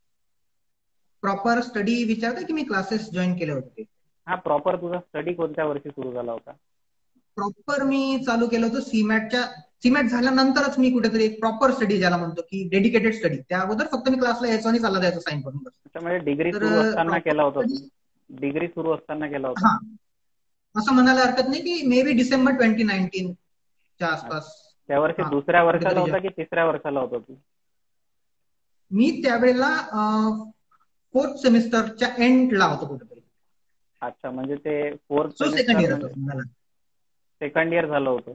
प्रॉपर स्टडी विचारते की मी क्लासेस जॉईन केले होते? हा, प्रॉपर तुझा स्टडी कोणत्या वर्षी सुरू झाला होता? प्रॉपर मी चालू केलं होतं सीमॅटच्या सीमॅट झाल्यानंतरच मी कुठेतरी एक प्रॉपर स्टडी ज्याला म्हणतो की डेडिकेटेड स्टडी. त्या अगोदर फक्त मी क्लासला यायचो आणि चालला जायचं साईन करून. त्याच्यामुळे डिग्री सुरू असताना केला होता तू? डिग्री सुरू असताना केला होता? हा, असं म्हणायला हरकत नाही की maybe December twenty nineteen च्या आसपास. त्या वर्षी दुसऱ्या वर्षाला होता की तिसऱ्या वर्षाला होता तू? मी त्यावेळेला फोर्थ सेमिस्टरच्या एंडला होतो कुठेतरी. अच्छा, म्हणजे ते fourth second year second year झालं होतं.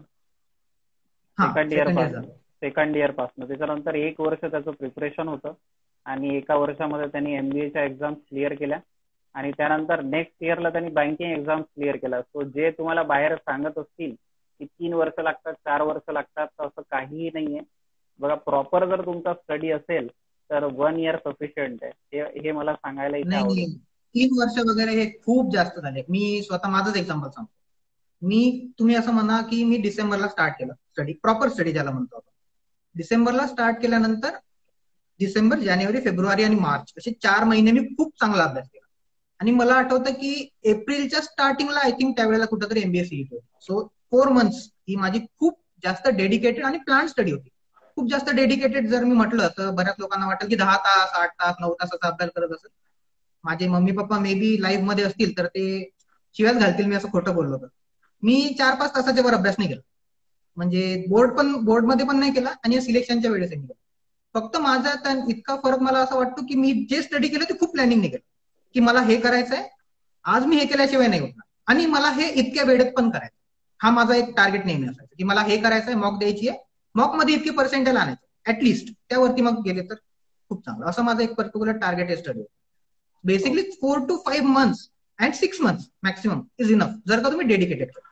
सेकंड इयर पासून सेकंड इयर पासून त्याच्यानंतर एक वर्ष त्याचं प्रिपरेशन होतं आणि एका वर्षामध्ये त्यांनी एमबीएच्या एक्झाम्स क्लिअर केल्या आणि त्यानंतर नेक्स्ट इयरला त्यांनी बँकिंग एक्झाम्स क्लिअर केल्या. सो जे तुम्हाला बाहेर सांगत असतील की तीन वर्ष लागतात, चार वर्ष लागतात, तर असं काहीही नाहीये. बघा, प्रॉपर जर तुमचा स्टडी असेल तर वन इयर सफिशियंट आहे, हे मला सांगायला इथे आवडेल. तीन वर्ष वगैरे हे खूप जास्त झाले. मी स्वतः माझंच एक्झाम्पल सांगतो. मी तुम्ही असं म्हणा की मी डिसेंबरला स्टार्ट केलं स्टडी, प्रॉपर स्टडी ज्याला म्हणतो आपण. डिसेंबरला स्टार्ट केल्यानंतर डिसेंबर, जानेवारी, फेब्रुवारी आणि मार्च असे चार महिने मी खूप चांगला अभ्यास केला. आणि मला आठवतं की एप्रिलच्या स्टार्टिंगला आय थिंक त्यावेळेला कुठेतरी एमबीए सीईट होती. सो फोर मंथ्स ही माझी खूप जास्त डेडिकेटेड आणि प्लॅन स्टडी होती. खूप जास्त डेडिकेटेड जर मी म्हटलं तर बऱ्याच लोकांना वाटेल की दहा तास आठ तास नऊ तासाचा अभ्यास करत असेल. माझे mummy papa may be live मध्ये असतील तर ते शिवाय घालतील मी असं खोटं बोललो तर. मी चार पाच तासाच्या वर अभ्यास नाही केला, म्हणजे बोर्ड पण बोर्डमध्ये पण नाही केला आणि सिलेक्शनच्या वेळेस नाही केला. फक्त माझा इतका फरक मला असं वाटतो की मी जे स्टडी केलं ते खूप प्लॅनिंग नाही केलं की मला हे करायचंय, आज मी हे केल्याशिवाय नाही होणार आणि मला हे इतक्या वेळेत पण करायचं. हा माझा एक टार्गेट नेहमी असायचा की मला हे करायचंय, मॉक द्यायची आहे, मॉक मध्ये इतकी पर्सेंटेज आणायचं ऍटलिस्ट, त्यावरती मग गेले तर खूप चांगलं. असं माझं एक पर्टिक्युलर टार्गेट आहे study. Basically four to five months and six months maximum is enough जर का तुम्ही डेडिकेटेड केलं.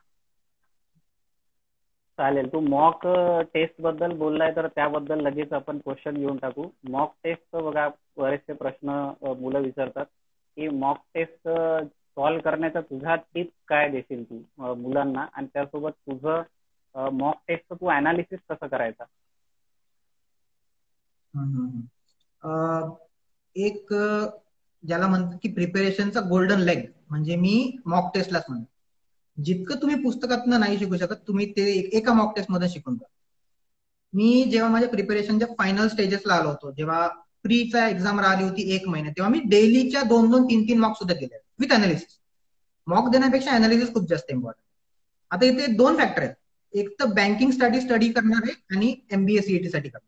चालेल. तू मॉक टेस्ट बद्दल बोललाय तर त्याबद्दल लगेच आपण क्वेश्चन घेऊन टाकू. मॉक टेस्ट बघा, बरेचसे प्रश्न मुलं विचारतात की मॉक टेस्ट सॉल्व्ह करण्याचा तुझा टिप्स काय देशील तू मुलांना, आणि त्यासोबत तुझं मॉक टेस्ट तू अनालिसिस कसं करायचा? एक ज्याला म्हणतात की प्रिपेरेशनचा गोल्डन लेग म्हणजे मी मॉक टेस्टलाच म्हणतो. जितकं तुम्ही पुस्तकातनं नाही शिकू शकत तुम्ही ते एका मॉक टेस्ट मध्ये शिकून जा. मी जेव्हा माझ्या प्रिपेरेशनच्या फायनल स्टेजेसला आलो होतो, जेव्हा प्रीचा एक्झाम राहिली होती एक महिना, तेव्हा मी डेलीच्या दोन दोन तीन तीन मॉक सुद्धा केले विथ अनालिसिस. मॉक देण्यापेक्षा अनालिसिस खूप जास्त इम्पॉर्टंट. आता इथे दोन फॅक्टर आहेत, एक तर बँकिंग साठी स्टडी करणार आहे आणि एमबीए सीईटी साठी करणार.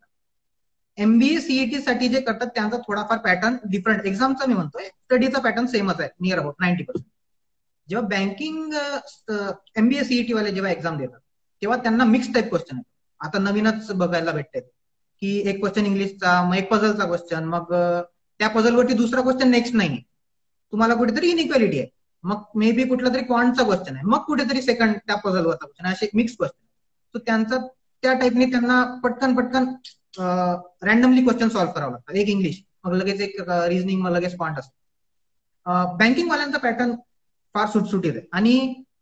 एमबीए सीईटी साठी जे करतात त्यांचा थोडाफार पॅटर्न डिफरंट, एक्झामचा मी म्हणतोय, स्टडीचा पॅटर्न सेमच आहे नियर अबाउट नाईन्टी पर्सेंट. जेव्हा बँकिंग एमबीए सीईटी वाले जेव्हा एक्झाम देतात तेव्हा त्यांना मिक्स टाईप क्वेश्चन आहे. आता नवीनच बघायला भेटते की एक क्वेश्चन इंग्लिशचा, मग एक पझलचा क्वेश्चन, मग त्या पझलवरती दुसरा क्वेश्चन नेक्स्ट नाही, तुम्हाला कुठेतरी इनइक्वालिटी आहे, मग मे बी कुठला तरी क्वांटचा क्वेश्चन आहे, मग कुठेतरी सेकंड त्या पझलवरचा क्वेश्चन, असे मिक्स क्वेश्चन. तर त्यांचा त्या टाईपने त्यांना पटकन पटकन रॅन्डमली क्वेश्चन सॉल्व्ह करावं लागतात. एक इंग्लिश, मग लगेच एक रिझनिंग, मग लगेच क्वांट असतं. बँकिंग वाल्यांचा पॅटर्न फार सुटसुटीत आहे आणि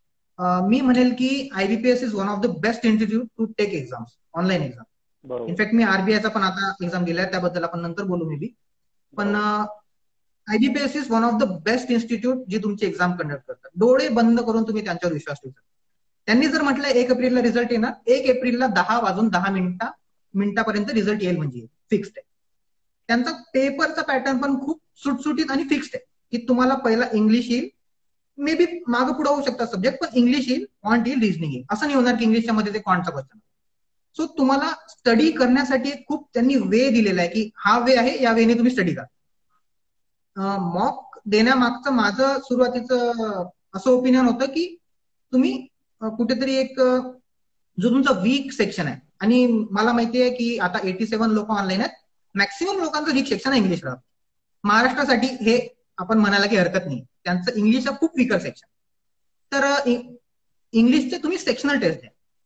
मी म्हणेल की IBPS is one of the best institute to take exams, online exam. In fact मी आरबीआयचा पण आता एक्झाम दिलाय, त्याबद्दल आपण नंतर बोलू मे बी. पण IBPS is one of the best institute जी तुमची एक्झाम कंडक्ट करतात. डोळे बंद करून तुम्ही त्यांच्यावर विश्वास ठेवू शकता. त्यांनी जर म्हटलं एक एप्रिलला रिझल्ट येणार, एक एप्रिलला दहा वाजून दहा मिनिटा मिनिटापर्यंत रिझल्ट येईल म्हणजे फिक्स्ड आहे. त्यांचा पेपरचा पॅटर्न पण खूप सुटसुटीत आणि फिक्स्ड आहे की तुम्हाला पहिला इंग्लिश येईल, मे बी मागं पुढे होऊ शकतात सब्जेक्ट, पण इंग्लिश येईल, क्वांट येईल, रिझनिंग येईल. असं नाही होणार की इंग्लिशच्या मध्ये ते क्वांटचा क्वेश्चन. सो तुम्हाला स्टडी करण्यासाठी खूप त्यांनी वे दिलेला आहे की हा वे आहे, या वेने तुम्ही स्टडी करा. मॉक देण्यामागचं माझं सुरुवातीचं असं ओपिनियन होतं की तुम्ही कुठेतरी एक जो तुमचा वीक सेक्शन आहे, आणि मला माहिती आहे की आता एटी सेव्हन लोक ऑनलाईन आहेत, मॅक्सिमम लोकांचं वीक सेक्शन आहे इंग्लिश राहतं. महाराष्ट्रासाठी हे आपण म्हणायला की हरकत नाही, त्यांचं इंग्लिश हा खूप वीकर सेक्शन. तर इंग्लिशचे तुम्ही सेक्शनल टेस्ट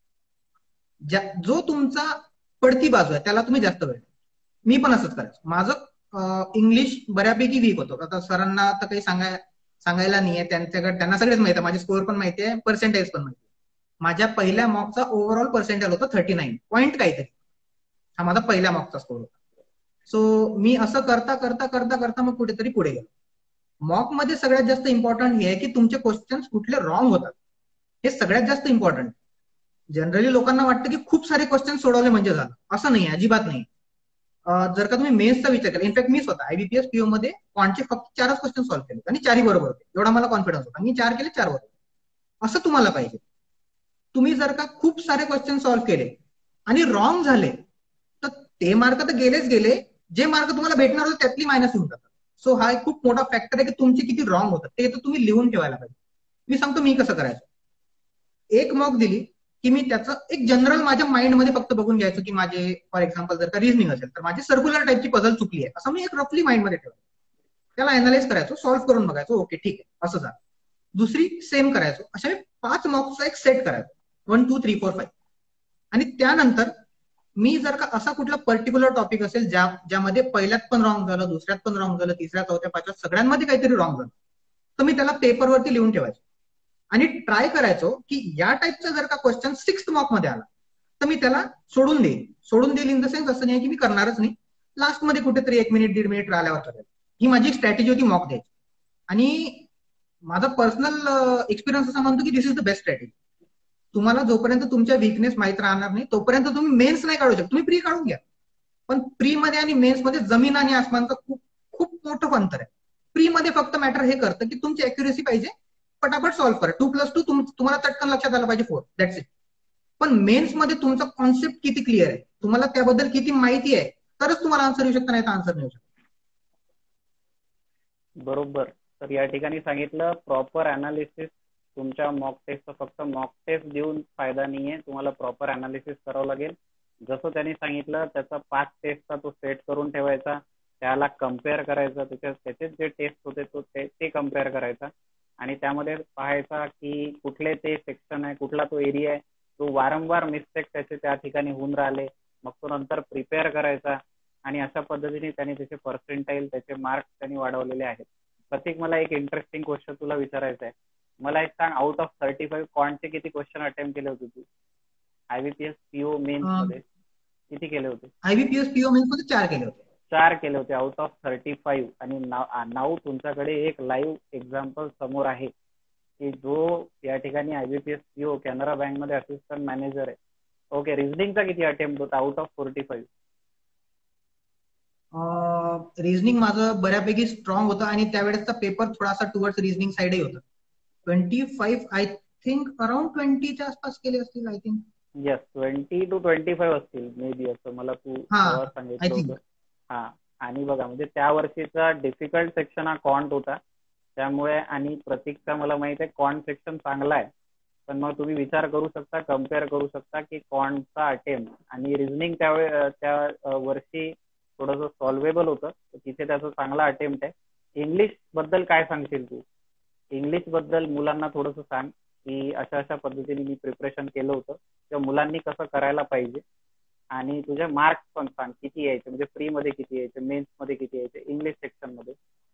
द्या, जो तुमचा पडती बाजू आहे त्याला तुम्ही जास्त वेळ. मी पण असंच करायचं. माझं इंग्लिश बऱ्यापैकी वीक होतं. आता सरांना आता काही सांगाय सांगायला नाहीये, त्यांच्याकडे त्यांना सगळेच माहिती आहे, माझे स्कोअर पण माहिती आहे, पर्सेंटेज पण माहिती आहे. माझ्या पहिल्या मॉकचा ओव्हरऑल पर्सेंटेज होता थर्टी नाईन पॉईंट काहीतरी, हा माझा पहिल्या मॉकचा स्कोर होता. सो मी असं करता करता करता करता मग कुठेतरी पुढे गेलो. मॉक मध्ये सगळ्यात जास्त इम्पॉर्टंट हे आहे की तुमचे क्वेश्चन कुठले रॉंग होतात, हे सगळ्यात जास्त इम्पॉर्टंट. जनरली लोकांना वाटतं की खूप सारे क्वेश्चन सोडवले म्हणजे झालं, असं नाही, अजिबात नाही. जर का तुम्ही मेन्सचा विचार केला, इनफॅक्ट मी स्वतः आयबीपीएस पीओ मध्ये क्वांटचे फक्त चारच क्वेश्चन सॉल्व्ह केले आणि चारही बरोबर होते, एवढा मला कॉन्फिडन्स होता. मी चार केले, चार बरोबर. असं तुम्हाला पाहिजे. तुम्ही जर का खूप सारे क्वेश्चन सॉल्व्ह केले आणि रॉंग झाले तर ते मार्क तर गेलेच गेले, जे मार्क तुम्हाला भेटणार होते त्यातली मायनस होऊन जातात. सो हा एक खूप मोठा फॅक्टर आहे की तुमचे किती रॉंग होतात, ते तर तुम्ही लिहून ठेवायला पाहिजे. मी सांगतो मी कसं करायचं. एक मॉक दिली की मी त्याचं एक जनरल माझ्या माइंडमध्ये फक्त बघून घ्यायचं की माझे फॉर एक्झाम्पल जर का रिझनिंग असेल तर माझी सर्क्युलर टाईपची पझल चुकली आहे, असं मी एक रफली माइंडमध्ये ठेवायचं. त्याला अनालाइज करायचो, सॉल्व्ह करून बघायचो, ओके ठीक आहे असं झालं. दुसरी सेम करायचो. अशा मी पाच मॉक्सचा एक सेट करायचो, one two three four five. आणि त्यानंतर मी जर का असा कुठला पर्टिक्युलर टॉपिक असेल ज्या ज्यामध्ये पहिल्यात पण रॉंग झालं, दुसऱ्यात पण रॉंग झालं, तिसऱ्या चौथ्या पाचव्या सगळ्यांमध्ये काहीतरी रॉंग झालं, तर मी त्याला पेपरवरती लिहून ठेवायचो आणि ट्राय करायचो की या टाईपचा जर का क्वेश्चन सिक्स्थ मॉक मध्ये आला तर मी त्याला सोडून देईन. सोडून देईल इन द सेन्स असं नाही की मी करणारच नाही, लास्ट मध्ये कुठेतरी एक मिनिट दीड मिनिट राहिल्यावर करेल. ही माझी स्ट्रॅटेजी होती मॉक द्यायची. आणि माझा पर्सनल एक्सपिरियन्स असा म्हणतो की this is the best strategy. तुम्हाला जोपर्यंत तुमच्या वीकनेस माहित राहणार नाही तोपर्यंत तुम्ही मेन्स नाही काढू शकता. तुम्ही प्री काढून घ्या, पण प्री मध्ये आणि मेन्स मध्ये जमीन आणि आसमानचं खूप खूप मोठं अंतर आहे. प्री मध्ये फक्त मॅटर हे करतं की तुमची अॅक्युरेसी पाहिजे, पटापट सॉल्व्ह करा, टू प्लस टू तुम्हाला चटकन लक्षात आलं पाहिजे, फोर, दॅट्स इट. पण मेन्स मध्ये तुमचा कॉन्सेप्ट किती क्लिअर आहे, तुम्हाला त्याबद्दल किती माहिती आहे, तरच तुम्हाला आन्सर येऊ शकता, नाही तर आन्सर नाही येऊ शकत. बरोबर. तर या ठिकाणी सांगितलं प्रॉपर अनालिसिस. तुमच्या मॉक टेस्ट फक्त मॉक टेस्ट देऊन फायदा नाहीये, तुम्हाला प्रॉपर अनालिसिस करावं लागेल. जसं त्यांनी सांगितलं त्याचा पाच टेस्टचा तो सेट करून ठेवायचा, त्याला कम्पेअर करायचा, त्याच्या त्याचे जे टेस्ट होते तो ते कम्पेअर करायचा आणि त्यामध्ये पाहायचा की कुठले ते सेक्शन आहे, कुठला तो एरिया आहे, तो वारंवार मिस्टेक त्याचे त्या ठिकाणी होऊन राहिले, मग तो नंतर प्रिपेअर करायचा. आणि अशा पद्धतीने त्यांनी त्याचे पर्सेंटाईल, त्याचे मार्क्स त्यांनी वाढवलेले आहेत. प्रतीक, मला एक इंटरेस्टिंग क्वेश्चन तुला विचारायचा आहे. मला एक सांग, आउट ऑफ थर्टी फाईव्ह क्वांटचे किती क्वेश्चन अटेम्प्ट केले होते तू आयबीपीएस पीओ मेन्स मध्ये? किती केले होते? आयबीपीएस पीओ मेन्स मध्ये चार केले होते. चार केले होते आउट ऑफ थर्टी फाईव्ह आणि नाव तुमच्याकडे एक लाईव्ह एक्झाम्पल समोर आहे की जो या ठिकाणी आयबीपीएस सीओ कॅनरा बँक मध्ये असिस्टंट मॅनेजर आहे. ओके, रिझनिंगचा किती अटेम्प्ट होता out of forty five? Reasoning माझं बऱ्यापैकी स्ट्रॉंग होतं आणि त्यावेळेसचा पेपर थोडासा टुवर्ड्स रिझनिंग साईडही होता. Twenty five I think around ट्वेंटीच्या आसपास केले असतील I think. Yes, twenty two twenty five असतील मे बी, असं मला तू सांगितलं होतं. हा, आणि बघा म्हणजे त्या वर्षीचा डिफिकल्ट सेक्शन हा कॉन्ट होता, त्यामुळे आणि प्रतीकचा मला माहित आहे कॉन्ट सेक्शन चांगला आहे, पण मग तुम्ही विचार करू शकता, कम्पेअर करू शकता की कॉन्टचा अटेम्प्ट आणि रिझनिंग त्यावेळे त्या वर्षी थोडंसं सॉल्वेबल होतं, तिथे त्याचा चांगला अटेम्प्ट आहे. इंग्लिश बद्दल काय सांगशील तू? इंग्लिश बद्दल मुलांना थोडंसं सांग की अशा अशा पद्धतीने मी प्रिपरेशन केलं होतं, त्या मुलांनी कसं करायला पाहिजे, आणि तुझे मार्क्स पण सांग किती यायचे, म्हणजे फ्री मध्ये किती यायचे, मेन्स मध्ये किती यायचे, इंग्लिश सेक्शन मध्ये.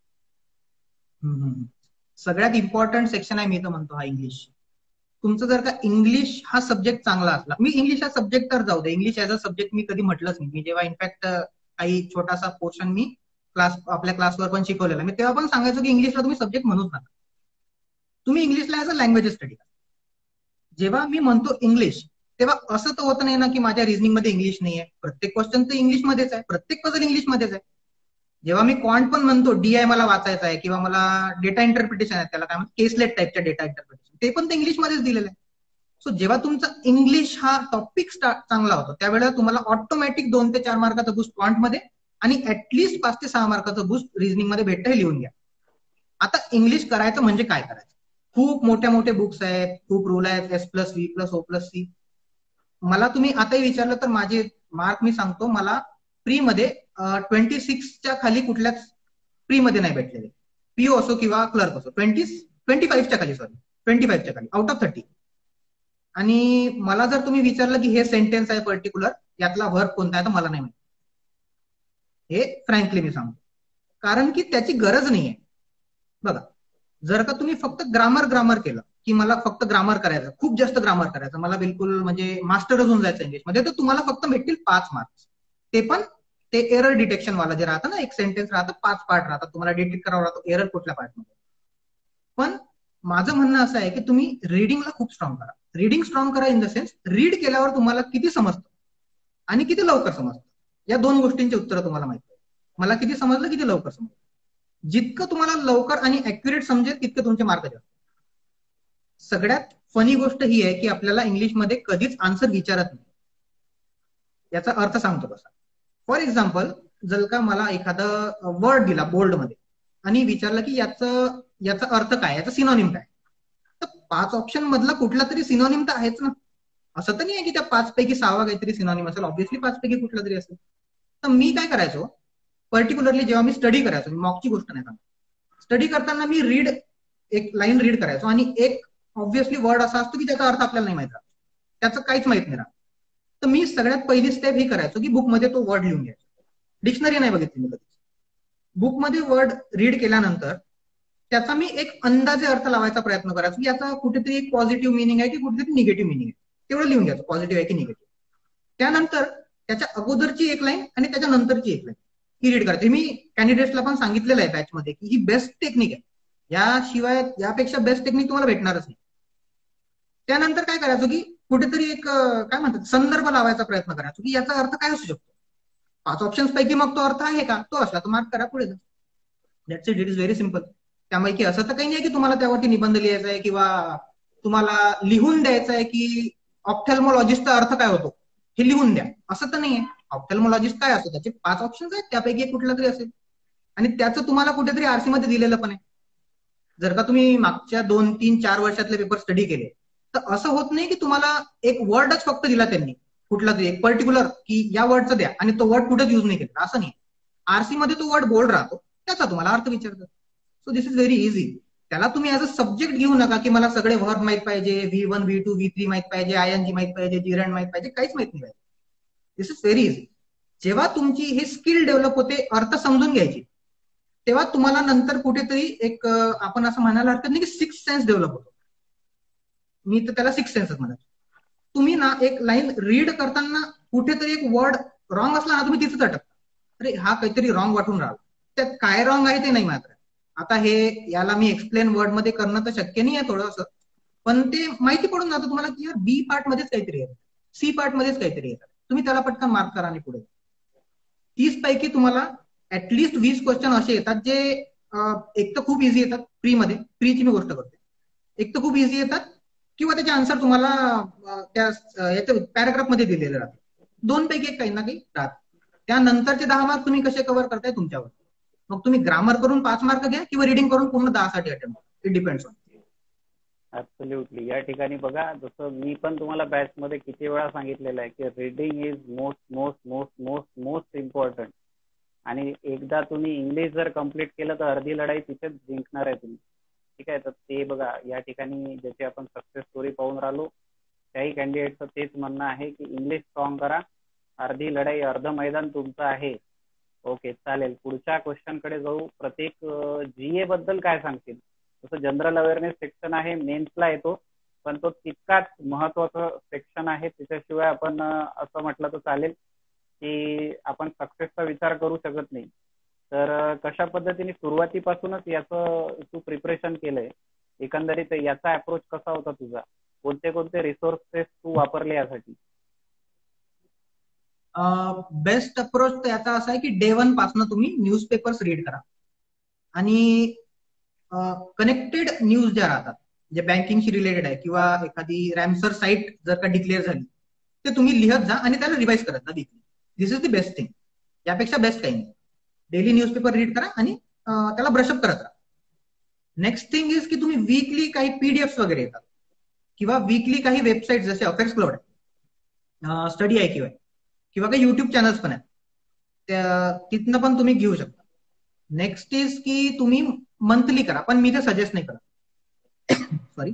सगळ्यात इम्पॉर्टंट सेक्शन आहे मी तर म्हणतो हा इंग्लिश. तुमचं जर का इंग्लिश हा सब्जेक्ट चांगला असला, मी इंग्लिश हा सब्जेक्ट तर जाऊ दे, इंग्लिश ॲज अ सब्जेक्ट मी कधी म्हटलंच नाही. मी जेव्हा इनफॅक्ट काही छोटासा पोर्शन मी क्लास आपल्या क्लासवर पण शिकवलेला, मी तेव्हा पण सांगायचो की इंग्लिशला तुम्ही सब्जेक्ट म्हणूच नका, तुम्ही इंग्लिशला ॲज अ लँग्वेज स्टडी करा. जेव्हा मी म्हणतो इंग्लिश तेव्हा असं तर होत नाही ना की माझ्या रिझनिंग मध्ये इंग्लिश नाही आहे. प्रत्येक क्वेश्चन तर इंग्लिशमध्येच आहे, प्रत्येक पझल इंग्लिशमध्येच आहे. जेव्हा मी क्वांट पण म्हणतो, डीआय मला वाचायचा आहे किंवा मला डेटा इंटरप्रिटेशन आहे, त्याला काय म्हणतात केसलेट टाईपच्या डेटा इंटरप्रिटेशन, ते पण ते इंग्लिशमध्येच दिलेलं आहे. सो जेव्हा तुमचा इंग्लिश हा टॉपिक चांगला होतो त्यावेळेला तुम्हाला ऑटोमॅटिक दोन ते चार मार्काचं बुस्ट क्वांटमध्ये आणि ऍटलीस्ट पाच ते सहा मार्काचं बुस्ट रिझनिंग मध्ये भेटतं, हे लिहून घ्या. आता इंग्लिश करायचं म्हणजे काय करायचं? खूप मोठे मोठे बुक्स आहेत, खूप रूल आहेत, S plus V plus O plus C. मला तुम्ही आताही विचारलं तर माझे मार्क मी सांगतो, मला प्री मध्ये ट्वेंटी सिक्सच्या खाली कुठल्याच प्री मध्ये नाही भेटलेले, पीओ असो किंवा क्लर्क असो. ट्वेंटी ट्वेंटी फाईव्हच्या खाली सॉरी ट्वेंटी फाईव्हच्या खाली आउट ऑफ थर्टी. आणि मला जर तुम्ही विचारलं की हे सेंटेन्स आहे पर्टिक्युलर, यातला वर्ब कोणता आहे, तर मला नाही माहिती, हे फ्रँकली मी सांगतो, कारण की त्याची गरज नाहीये. बघा, जर का तुम्ही फक्त ग्रामर ग्रामर केलं की मला फक्त ग्रामर करायचं, खूप जास्त ग्रामर करायचं, मला बिलकुल म्हणजे मास्टरच होऊन जायचं इंग्लिशमध्ये, तर तुम्हाला फक्त भेटतील पाच मार्क्स. ते पण ते एरर डिटेक्शन वाला जे राहतं ना, एक सेंटेन्स राहतं, पाच पार्ट राहतात, तुम्हाला डिटेक्ट करावं लागतं एरर कुठल्या पार्टमध्ये. पण माझं म्हणणं असं आहे की तुम्ही रिडिंगला खूप स्ट्रॉंग करा. रिडिंग स्ट्रॉंग करा इन द सेन्स, रीड केल्यावर तुम्हाला किती समजतं आणि किती लवकर समजतं, या दोन गोष्टींची उत्तरं तुम्हाला माहिती आहे. मला किती समजलं, किती लवकर समजलं. जितकं तुम्हाला लवकर आणि ऍक्युरेट समजेल तितके तुमचे मार्क जास्त. सगळ्यात फनी गोष्ट ही आहे की आपल्याला इंग्लिशमध्ये कधीच आन्सर विचारत नाही. याचा अर्थ सांगतो कसा. फॉर एक्झाम्पल, जर का मला एखादा वर्ड दिला बोल्ड मध्ये आणि विचारलं की याचं याचा अर्थ काय, याचा सिनोनिम काय, तर पाच ऑप्शन मधला कुठला तरी सिनोनिम तर आहेच ना. असं तर नाही आहे की त्या पाच पैकी सहावा काहीतरी सिनोनिम असेल, ऑब्व्हियसली पाच पैकी कुठला तरी असेल. तर मी काय करायचो, पर्टिक्युलरली जेव्हा मी स्टडी करायचो, मॉकची गोष्ट नाही सांगतो, स्टडी करताना मी रीड एक लाईन रीड करायचो आणि एक ऑब्व्हियसली वर्ड असा असतो की त्याचा अर्थ आपल्याला नाही माहित राहतो, त्याचं काहीच माहित नाही राहत. तर मी सगळ्यात पहिली स्टेप ही करायचो की बुकमध्ये तो वर्ड लिहून घ्यायचो. डिक्शनरी नाही बघितली मी कधी. बुकमध्ये वर्ड रीड केल्यानंतर त्याचा मी एक अंदाजे अर्थ लावायचा प्रयत्न करायचो की याचा कुठेतरी एक पॉझिटिव्ह मिनिंग आहे की कुठेतरी निगेटिव्ह मिनिंग आहे, तेवढं लिहून घ्यायचं, पॉझिटिव्ह आहे की निगेटिव्ह. त्यानंतर त्याच्या अगोदरची एक लाईन आणि त्याच्या नंतरची एक लाईन ही रीड करायची. मी कॅन्डिडेट्सला पण सांगितलेलं आहे बॅचमध्ये की ही बेस्ट टेक्निक आहे, याशिवाय यापेक्षा बेस्ट टेक्निक तुम्हाला भेटणारच नाही. त्यानंतर काय करायचो की कुठेतरी एक काय म्हणतात संदर्भ लावायचा प्रयत्न करायचो की याचा अर्थ काय असू शकतो. पाच ऑप्शन्स पैकी मग तो अर्थ आहे का, तो असला तर मार्क करा, पुढे जा. That's it, it is very simple. त्यामुळे असं तर काही नाही की तुम्हाला त्यावरती निबंध लिहायचा आहे किंवा तुम्हाला लिहून द्यायचं आहे की ऑप्थॅल्मॉलॉजिस्टचा अर्थ काय होतो हे लिहून द्या, असं तर नाहीये. ऑप्थॅल्मॉलॉजिस्ट काय असतो, त्याचे पाच ऑप्शन्स आहेत, त्यापैकी एक कुठला तरी असेल आणि त्याचं तुम्हाला कुठेतरी आरसी मध्ये दिलेलं पण आहे. जर का तुम्ही मागच्या दोन तीन चार वर्षातले पेपर स्टडी केले तर असं होत नाही की तुम्हाला एक वर्डच फक्त दिला त्यांनी, कुठला तरी एक पर्टिक्युलर की या वर्डचं द्या आणि तो वर्ड कुठेच युज नाही केला, असं नाही. आरसी मध्ये तो वर्ड बोल्ड राहतो, त्याचा तुम्हाला अर्थ विचारतात. So this is very easy. त्याला तुम्ही ऍज अ सब्जेक्ट घेऊ नका की मला सगळे वर्ब माहित पाहिजे, V one V two V three माहित पाहिजे, आय एन जी माहित पाहिजे, जिरंड माहित पाहिजे, काहीच माहित नाही पाहिजे. This is very easy. जेव्हा तुमची ही स्किल डेव्हलप होते अर्थ समजून घ्यायची, तेव्हा तुम्हाला नंतर कुठेतरी एक आपण असं म्हणायला हरकत नाही की सिक्स सेन्स डेव्हलप होतो. मी तर त्याला सिक्स सेन्सच म्हणत. तुम्ही ना एक लाईन रीड करताना कुठेतरी एक वर्ड रॉंग असला ना, तुम्ही तिथेच अटकता. अरे हा काहीतरी रॉंग वाटून राहिला. त्यात काय रॉंग आहे ते नाही मात्र. आता हे याला मी एक्सप्लेन वर्ड मध्ये करणं तर शक्य नाही आहे थोडंसं, पण ते माहिती पडून जातं तुम्हाला की यार बी पार्ट मध्येच काहीतरी येतं, सी पार्ट मध्येच काहीतरी येतं. तुम्ही त्याला पटकन मार्क करा आणि पुढे. तीस पैकी तुम्हाला ऍटलिस्ट वीस क्वेश्चन असे येतात जे एक तर खूप इझी येतात, फ्री मध्ये, फ्रीची मी गोष्ट करते, एक तर खूप इझी येतात किंवा त्याचे आन्सर तुम्हाला त्या याच्या पॅराग्राफ मध्ये दिलेले राहतात. दोन पैकी एक काही ना काही राहतात. त्यानंतरचे दहा मार्क तुम्ही कसे कव्हर करताय तुमच्यावर. मग तुम्ही ग्रामर करून पाच मार्क घ्या किंवा रिडिंग करून पूर्ण दहा साठी अटेम्प्ट करा. It depends on. ऍब्सोल्युटली. या ठिकाणी बघा, जसं मी पण तुम्हाला बॅच मध्ये किती वेळा सांगितलेलं आहे की reading is most most most most most important. आणि एकदा तुम्ही इंग्लिश जर कम्प्लीट केलं तर अर्धी लढाई तिथेच जिंकणार आहे तुम्ही. ठीक आहे. तर ते बघा, या ठिकाणी ज्याची आपण सक्सेस स्टोरी पाहून राहिलो त्याही कॅन्डिडेटचं तेच म्हणणं आहे की इंग्लिश स्ट्रॉंग करा, अर्धी लढाई, अर्ध मैदान तुमचं आहे. ओके, चालेल. पुढच्या क्वेश्चन कडे जाऊ. प्रत्येक जीए बद्दल काय सांगतील? जसं जनरल अवेअरनेस सेक्शन आहे, मेन्सला येतो, पण तो तितकाच महत्वाचा सेक्शन आहे. त्याच्याशिवाय आपण असं म्हटलं तर चालेल की आपण सक्सेसचा विचार करू शकत नाही. तर कशा पद्धतीने सुरुवातीपासूनच याचं तू प्रिपरेशन केलंय, एकंदरीत याचा अप्रोच कसा होता तुझा? कोणते कोणते रिसोर्सेस तू वापरले यासाठी? बेस्ट अप्रोच तर याचा असा आहे की डे वन पासून तुम्ही न्यूजपेपर्स रीड करा आणि कनेक्टेड न्यूज ज्या राहतात जे बँकिंगशी रिलेटेड आहे किंवा एखादी रॅमसर साईट जर का डिक्लेअर झाली ते तुम्ही लिहत जा आणि त्याला रिवाइज करत जा weekly. This is the best thing. यापेक्षा बेस्ट काही नाही. डेली न्यूजपेपर रीड करा आणि त्याला ब्रशअप करत राहा. नेक्स्ट थिंग इज की तुम्ही वीकली काही पीडीएफ वगैरे येतात किंवा वीकली काही वेबसाईट जसे अफेअर्स क्लाउड आहे, स्टडी आहे किंवा किंवा काही युट्यूब चॅनल्स पण आहेत, तिथनं पण तुम्ही घेऊ शकता. नेक्स्ट इज की तुम्ही मंथली करा, पण मी ते सजेस्ट नाही करत. सॉरी,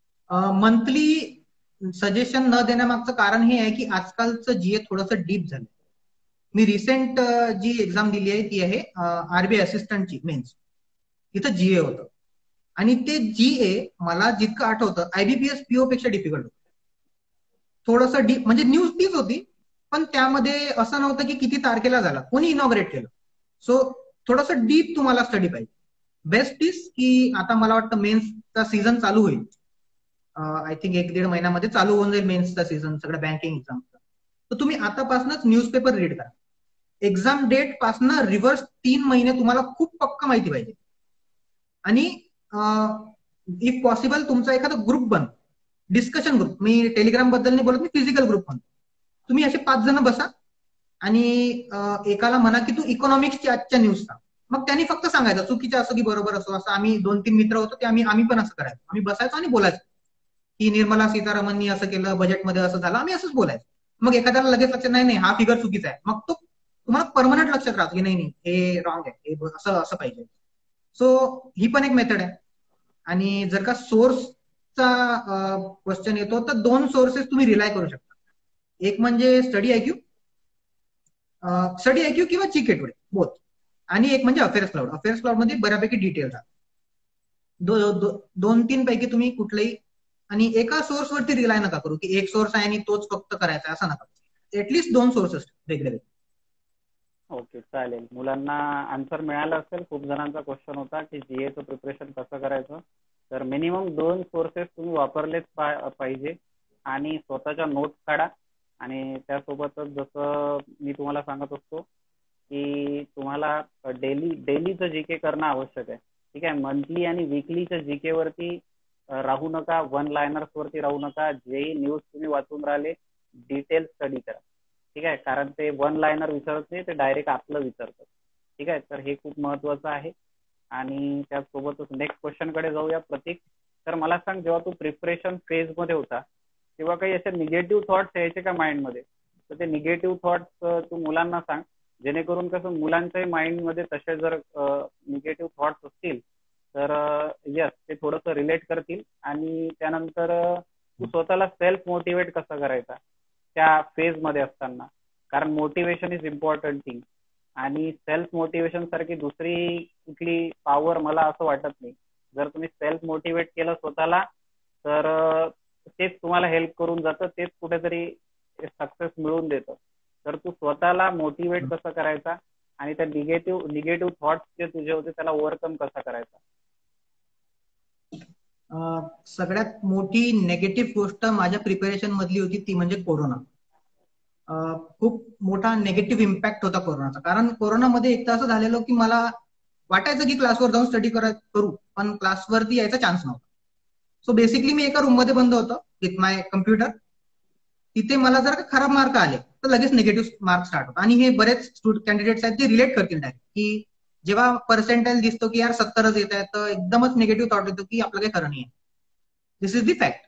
मंथली सजेशन न देण्यामागचं कारण हे आहे की आजकालचं जीए थोडंसं डीप झालं. मी रिसेंट जी एक्झाम दिली आहे ती आहे आरबीआय असिस्टंटची मेन्स. तिथं जीए होतं आणि ते जीए मला जितकं आठवतं आयबीपीएस पीओ पेक्षा डिफिकल्ट होतं. थोडंसं डीप म्हणजे न्यूज तीच होती, पण त्यामध्ये असं नव्हतं की किती तारखेला झाला, कोणी इनॉग्रेट केलं. सो थोडंसं डीप तुम्हाला स्टडी पाहिजे. बेस्ट इज की आता मला वाटतं मेन्सचा सीझन चालू होईल. आय थिंक एक दीड महिन्यामध्ये चालू होऊन जाईल मेन्सचा सीझन सगळं बँकिंग एक्झामचा. तर तुम्ही आतापासूनच न्यूजपेपर रीड करा. एक्झाम डेट पासून रिव्हर्स तीन महिने तुम्हाला खूप पक्का माहिती पाहिजे. आणि इफ पॉसिबल तुमचा एखादा ग्रुप बन, डिस्कशन ग्रुप, मी टेलिग्राम बद्दल नाही बोलत, मी फिजिकल ग्रुप म्हणतो. तुम्ही असे पाच जण बसा आणि एकाला म्हणा की तू इकॉनॉमिक्सची आजच्या न्यूज सांग. मग त्यांनी फक्त सांगायचं चुकीचं असो की बरोबर असो. असं आम्ही दोन तीन मित्र होतो ते आम्ही आम्ही पण असं करायचो. आम्ही बसायचो आणि बोलायचो की निर्मला सीतारामननी असं केलं, बजेटमध्ये असं झालं, आम्ही असंच बोलायचो. मग एखाद्याला लगेच लक्षात नाही नाही हा फिगर चुकीचा आहे, मग तो तुम्हाला परमनंट लक्षात राहतो की नाही नाही हे रॉंग आहे, हे असं असं पाहिजे. सो ही पण एक मेथड आहे. आणि जर का सोर्सचा क्वेश्चन येतो तर दोन सोर्सेस तुम्ही रिलाय करू शकता. एक म्हणजे स्टडी आयक्यू, स्टडी आयक्यू किंवा जीके टुडे बोथ, आणि एक म्हणजे अफेअर्स क्लाउड. अफेअर्स क्लाउड मध्ये बऱ्यापैकी डिटेल राहतात. दो, दो, दोन तीन पैकी तुम्ही कुठलेही, आणि एका सोर्स वरती रिलाय नका करू की एक सोर्स आहे आणि तोच फक्त करायचा, असं नका. ऍटलीस्ट दोन सोर्सेस वेगळे. ओके, चालेल. मुलांना आन्सर मिळाला असेल. खूप जणांचा क्वेश्चन होता की जीएचं प्रिपरेशन कसं करायचं. तर मिनिमम दोन सोर्सेस तुम्ही वापरलेच पाहिजे आणि स्वतःच्या नोट्स काढा. आणि त्यासोबतच जसं मी तुम्हाला सांगत असतो की तुम्हाला डेली डेलीचं जीके करणं आवश्यक आहे. ठीक आहे. मंथली आणि वीकलीच्या जीके वरती राहू नका, वन लायनर्स वरती राहू नका. जे न्यूज तुम्ही वाचून राहिले डिटेल स्टडी करा. ठीक आहे. कारण ते वन लायनर विचारत नाही, ते डायरेक्ट आपलं विचारतात. ठीक आहे. तर हे खूप महत्वाचं आहे. आणि त्याचसोबतच नेक्स्ट क्वेश्चन कडे जाऊया. प्रतीक, तर मला सांग, जेव्हा तू प्रिपरेशन फेज मध्ये होता तेव्हा काही असे निगेटिव्ह थॉट्स यायचे का माइंडमध्ये? तर ते निगेटिव्ह थॉट्स तू मुलांना सांग, जेणेकरून कसं मुलांच्याही माइंडमध्ये तसे जर निगेटिव्ह थॉट्स असतील तर यस ते थोडंसं रिलेट करतील. आणि त्यानंतर तू स्वतःला सेल्फ मोटिवेट कसं करायचा त्या फेज मध्ये असताना, कारण मोटिवेशन इज इम्पॉर्टंट थिंग. आणि सेल्फ मोटिवेशन सारखी दुसरी कुठली पॉवर मला असं वाटत नाही. जर तुम्ही सेल्फ मोटिवेट केलं स्वतःला तर तेच तुम्हाला हेल्प करून जातं, तेच कुठेतरी सक्सेस मिळवून देतं. तर तू स्वतःला मोटिवेट कसं करायचा आणि त्या निगेटिव्ह निगेटिव्ह थॉट्स जे तुझे होते त्याला ओव्हरकम कसा करायचा? सगळ्यात मोठी नेगेटिव्ह गोष्ट माझ्या प्रिपरेशन मधली होती ती म्हणजे कोरोना. खूप मोठा नेगेटिव्ह इम्पॅक्ट होता कोरोनाचा. कारण कोरोनामध्ये एक तर असं झालेलं की मला वाटायचं की क्लासवर जाऊन स्टडी करू, पण क्लासवरती यायचा चान्स नव्हता. सो बेसिकली मी एका रूम मध्ये बंद होतो विथ माय कम्प्युटर. तिथे मला जर का खराब मार्क आले तर लगेच निगेटिव्ह मार्क स्टार्ट होतो. आणि हे बरेच स्टुडंट कॅन्डिडेट्स आहेत जे रिलेट करतील डायरेक्ट की जेव्हा पर्सेंटाईल दिसतो की यार सत्तरच येत आहे तर एकदमच निगेटिव्ह थॉट येतो की आपलं काही खरं नाही आहे. This is the fact.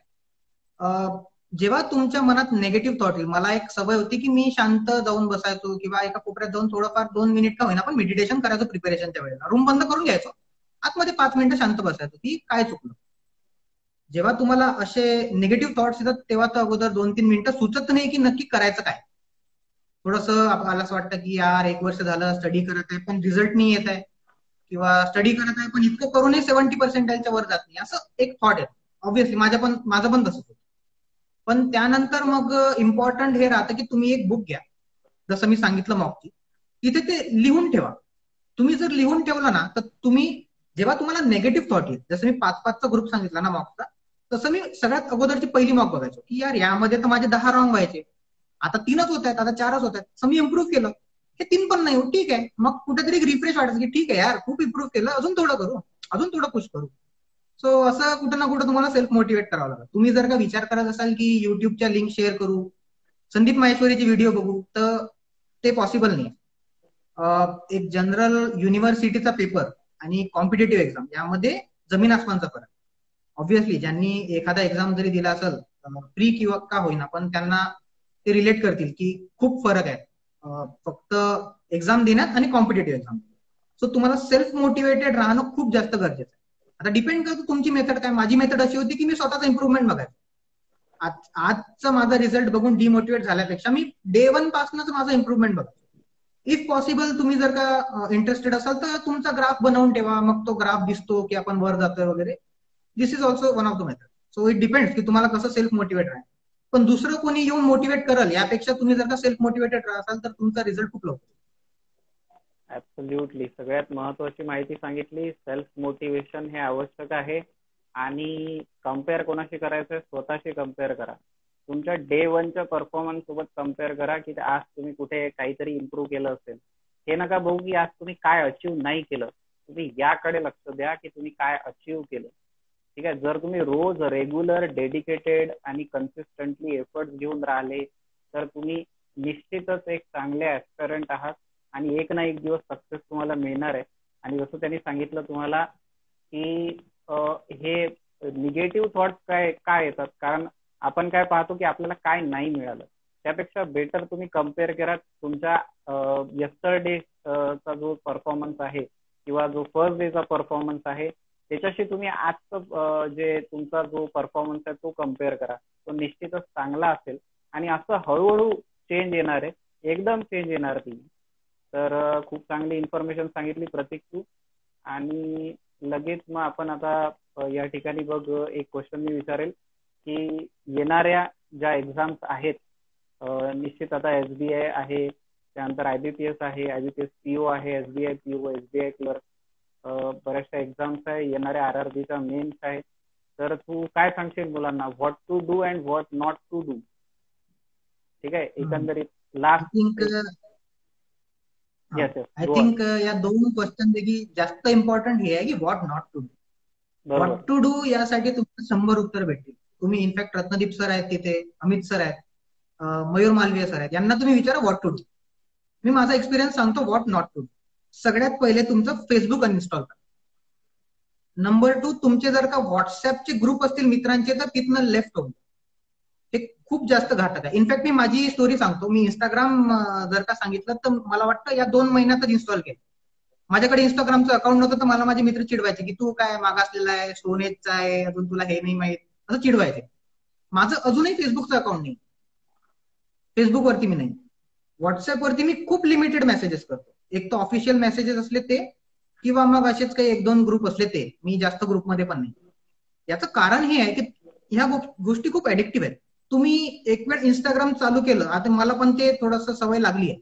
जेव्हा तुमच्या मनात निगेटिव्ह थॉट येईल, मला एक सवय होती की मी शांत जाऊन बसायचो किंवा एका कोपऱ्यात जाऊन थोडंफार दोन मिनिट का होईना पण मेडिटेशन करायचो प्रिपरेशनच्या वेळेला. रूम बंद करून घ्यायचो, आतमध्ये पाच मिनिटं शांत बसायचो की काय चुकलं. जेव्हा तुम्हाला असे निगेटिव्ह थॉट्स येतात तेव्हा तर अगोदर दोन तीन मिनिटं सुचत नाही की नक्की करायचं काय. थोडंसं आपल्याला असं वाटतं की यार एक वर्ष झालं स्टडी करत आहे पण रिझल्ट नाही येत आहे, किंवा स्टडी करत आहे पण इतकं करूनही सेव्हन्टी पर्सेंटाईलच्या वर जात नाही, असं एक थॉट आहे. ऑब्व्हियसली माझ्या पण माझं पण तसंच होतं. पण त्यानंतर मग इम्पॉर्टंट हे राहतं की तुम्ही एक बुक घ्या, जसं मी सांगितलं मॉकची, तिथे ते लिहून ठेवा. तुम्ही जर लिहून ठेवलं ना तर तुम्ही जेव्हा तुम्हाला नेगेटिव्ह थॉट येईल, जसं मी पाच पाचचा ग्रुप सांगितला ना मॉकचा, तसं मी सगळ्यात अगोदरची पहिली मॉक बघायचो की यार यामध्ये तर माझे दहा रॉंग व्हायचे, आता तीनच होत आहेत, आता चारच होत आहेत. सो मी इम्प्रूव्ह केलं, हे तीन पण नाही हो ठीक आहे. मग कुठेतरी रिफ्रेश वाटायचं की ठीक आहे यार खूप इम्प्रूव्ह केलं, अजून थोडं करू, अजून थोडं पुश करू. सो असं कुठं ना कुठं तुम्हाला सेल्फ मोटिवेट करावं लागतं. तुम्ही जर का विचार करत असाल की युट्यूबच्या लिंक शेअर करू, संदीप माहेश्वरीचे व्हिडिओ बघू, तर ते पॉसिबल नाही. एक जनरल युनिव्हर्सिटीचा पेपर आणि कॉम्पिटेटिव्ह एक्झाम यामध्ये जमीन आसमानचा फरक. ऑब्व्हियसली ज्यांनी एखादा एक्झाम जरी दिला असेल फ्री किंवा का होईना, पण त्यांना ते रिलेट करतील की खूप फरक आहे फक्त एक्झाम देण्यात आणि कॉम्पिटेटिव्ह एक्झाम. सो तुम्हाला सेल्फ मोटिवेटेड राहणं खूप जास्त गरजेचं आहे. आता डिपेंड करतो तुमची मेथड काय. माझी मेथड अशी होती की मी स्वतःचा इम्प्रुव्हमेंट बघायचो. आज आजचा माझा रिझल्ट बघून डिमोटिवेट झाल्यापेक्षा मी डे वन पासूनच माझा इम्प्रुव्हमेंट बघायचो. इफ पॉसिबल तुम्ही जर का इंटरेस्टेड असाल तर तुमचा ग्राफ बनवून ठेवा, मग तो ग्राफ दिसतो की आपण वर जातोय वगैरे. This is also one of the method. So it depends की तुम्हाला कसं सेल्फ मोटिवेट राहाल. पण दुसरं कोणी येऊन मोटिवेट करल यापेक्षा तुम्ही जर का सेल्फ मोटिवेटेड राहाल तर तुमचा रिझल्ट खूप लवकर. ऍब्सोल्युटली सगळ्यात महत्वाची माहिती सांगितली. सेल्फ मोटिवेशन हे आवश्यक आहे आणि कम्पेअर कोणाशी करायचंय, स्वतःशी कम्पेअर करा. तुमच्या डे वनच्या परफॉर्मन्स सोबत कम्पेअर करा की आज तुम्ही कुठे काहीतरी इम्प्रूव्ह केलं असेल. हे नका बघू की आज तुम्ही काय अचीव्ह नाही केलं, तुम्ही याकडे लक्ष द्या की तुम्ही काय अचीव्ह केलं. ठीक आहे. जर तुम्ही रोज रेग्युलर डेडिकेटेड आणि कन्सिस्टंटली एफर्ट्स घेऊन राहिले तर तुम्ही निश्चितच एक चांगले ऍस्पिरंट आहात आणि एक ना एक दिवस सक्सेस तुम्हाला मिळणार आहे. आणि जसं त्यांनी सांगितलं तुम्हाला की हे निगेटिव्ह थॉट्स काय काय येतात, कारण आपण काय पाहतो की आपल्याला काय नाही मिळालं. त्यापेक्षा बेटर तुम्ही कम्पेअर करा तुमच्या यस्टरडे चा जो परफॉर्मन्स आहे किंवा जो फर्स्ट डेचा परफॉर्मन्स आहे त्याच्याशी तुम्ही आजचं जे तुमचा जो परफॉर्मन्स आहे तो कम्पेअर करा. तो निश्चितच चांगला असेल आणि असं हळूहळू चेंज येणार आहे, एकदम चेंज येणार ती. तर खूप चांगली इन्फॉर्मेशन सांगितली प्रतीक तू. आणि लगेच मग आपण आता या ठिकाणी बघ एक क्वेश्चन मी विचारेल की येणाऱ्या ज्या एक्झाम्स आहेत, निश्चित आता एसबीआय आहे, त्यानंतर आयबीपीएस आहे, आयबीपीएस पीओ आहे, एसबीआय पीओ, एसबीआय क्लर्क, बऱ्याचशा एक्झाम्स आहे, येणाऱ्या आर आर बीचा मेन्स आहे. तर तू काय सांगशील मुलांना what to do and what not to do? ठीक आहे. एकंदरीत लास्ट आय थिंक या दोन क्वेश्चन पैकी जास्त इम्पॉर्टंट हे आहे की what not to do. What to do यासाठी तुम्हाला शंभर उत्तर भेटतील. तुम्ही इनफॅक्ट रत्नदीप सर आहेत तिथे, अमित सर आहेत, मयूर मालवीय सर आहेत, यांना तुम्ही विचारा व्हॉट टू डू. मी माझा एक्सपिरियन्स सांगतो व्हॉट नॉट टू डू. सगळ्यात पहिले तुमचं फेसबुक अनइन्स्टॉल करा. नंबर टू, तुमचे जर का व्हॉट्सअपचे ग्रुप असतील मित्रांचे तर तिथनं लेफ्ट होऊन हे खूप जास्त घातक आहे. इनफॅक्ट मी माझी स्टोरी सांगतो. मी इंस्टाग्राम जर का सांगितलं तर मला वाटतं या दोन महिन्यातच इन्स्टॉल केलं. माझ्याकडे इंस्टाग्रामचं अकाउंट नव्हतं तर मला माझे मित्र चिडवायचे की तू काय मागासलेला आहे, स्टोन एजचा आहे, अजून तुला हे नाही माहित, असं चिडवायचे. माझं अजूनही फेसबुकचं अकाउंट नाही, फेसबुकवरती मी नाही. व्हॉट्सअपवरती मी खूप लिमिटेड मेसेजेस करतो. एक तर ऑफिशियल मेसेजेस असले ते किंवा मग असेच काही एक दोन ग्रुप असले ते. मी जास्त ग्रुपमध्ये पण नाही. याचं कारण हे आहे की ह्या गोष्टी खूप ऍडिक्टिव्ह आहेत. तुम्ही एक वेळ इंस्टाग्राम चालू केलं, आता मला पण ते थोडंसं सवय लागली आहे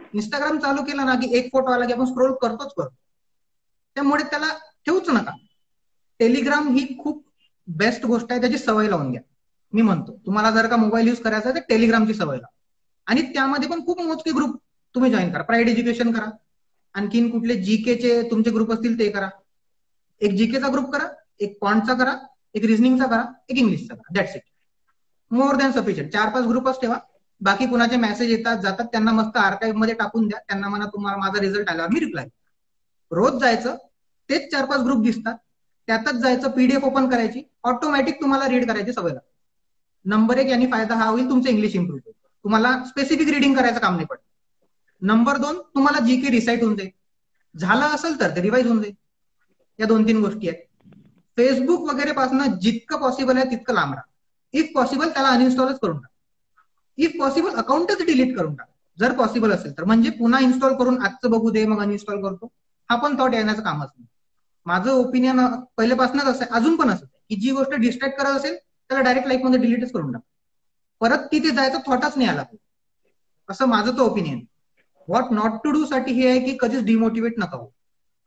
इंस्टाग्राम चालू केलं ना की एक फोटो आला की आपण स्क्रोल करतोच करतो. त्यामुळे त्याला ठेवूच नका. टेलिग्राम ही खूप बेस्ट गोष्ट आहे, त्याची सवय लावून घ्या. मी म्हणतो तुम्हाला जर का मोबाईल युज करायचा तर टेलिग्रामची सवय लावा. आणि त्यामध्ये पण खूप मोजके ग्रुप तुम्ही जॉईन करा. प्राईड एज्युकेशन करा, आणखीन कुठले जीकेचे तुमचे ग्रुप असतील ते करा. एक जीकेचा ग्रुप करा, एक क्वांटचा करा, एक रिझनिंगचा करा, एक इंग्लिशचा करा. That's it. More than sufficient. चार पाच ग्रुपच ठेवा. बाकी कुणाचे मेसेज येतात जातात त्यांना मस्त आर्काईव्ह मध्ये टाकून द्या. त्यांना म्हणा तुम्हाला माझा रिझल्ट आल्यावर मी रिप्लाय. रोज जायचं, तेच चार पाच ग्रुप दिसतात त्यातच जायचं, पीडीएफ ओपन करायची, ऑटोमॅटिक तुम्हाला रीड करायची सवय लागते. नंबर एक यांनी फायदा हा होईल, तुमचं इंग्लिश इम्प्रूव्ह होईल. तुम्हाला स्पेसिफिक रिडिंग करायचं काम नाही पडत. नंबर दोन, तुम्हाला जी के रिसाईट होऊन जाईल. झालं असेल तर ते रिवाईज होऊन जाईल. या दोन तीन गोष्टी आहेत. फेसबुक वगैरे पासून जितकं पॉसिबल आहे तितकं लांब राहा. इफ पॉसिबल त्याला अनइन्स्टॉलच करून टाका. इफ पॉसिबल अकाउंटच डिलीट करून टाका जर पॉसिबल असेल तर. म्हणजे पुन्हा इन्स्टॉल करून आजचं बघू दे मग अनइन्स्टॉल करतो, हा पण थॉट येण्याचं कामच नाही. माझं ओपिनियन पहिल्यापासूनच असं आहे, अजून पण असं की जी गोष्ट डिस्ट्रॅक्ट करत असेल त्याला डायरेक्ट लाईफ मध्ये डिलीटच करून टाका. परत तिथे जायचा थॉटच नाही आला पाहिजे, असं माझं तो opinion. What not to do साठी हे आहे की कधीच डिमोटिवेट नका हो.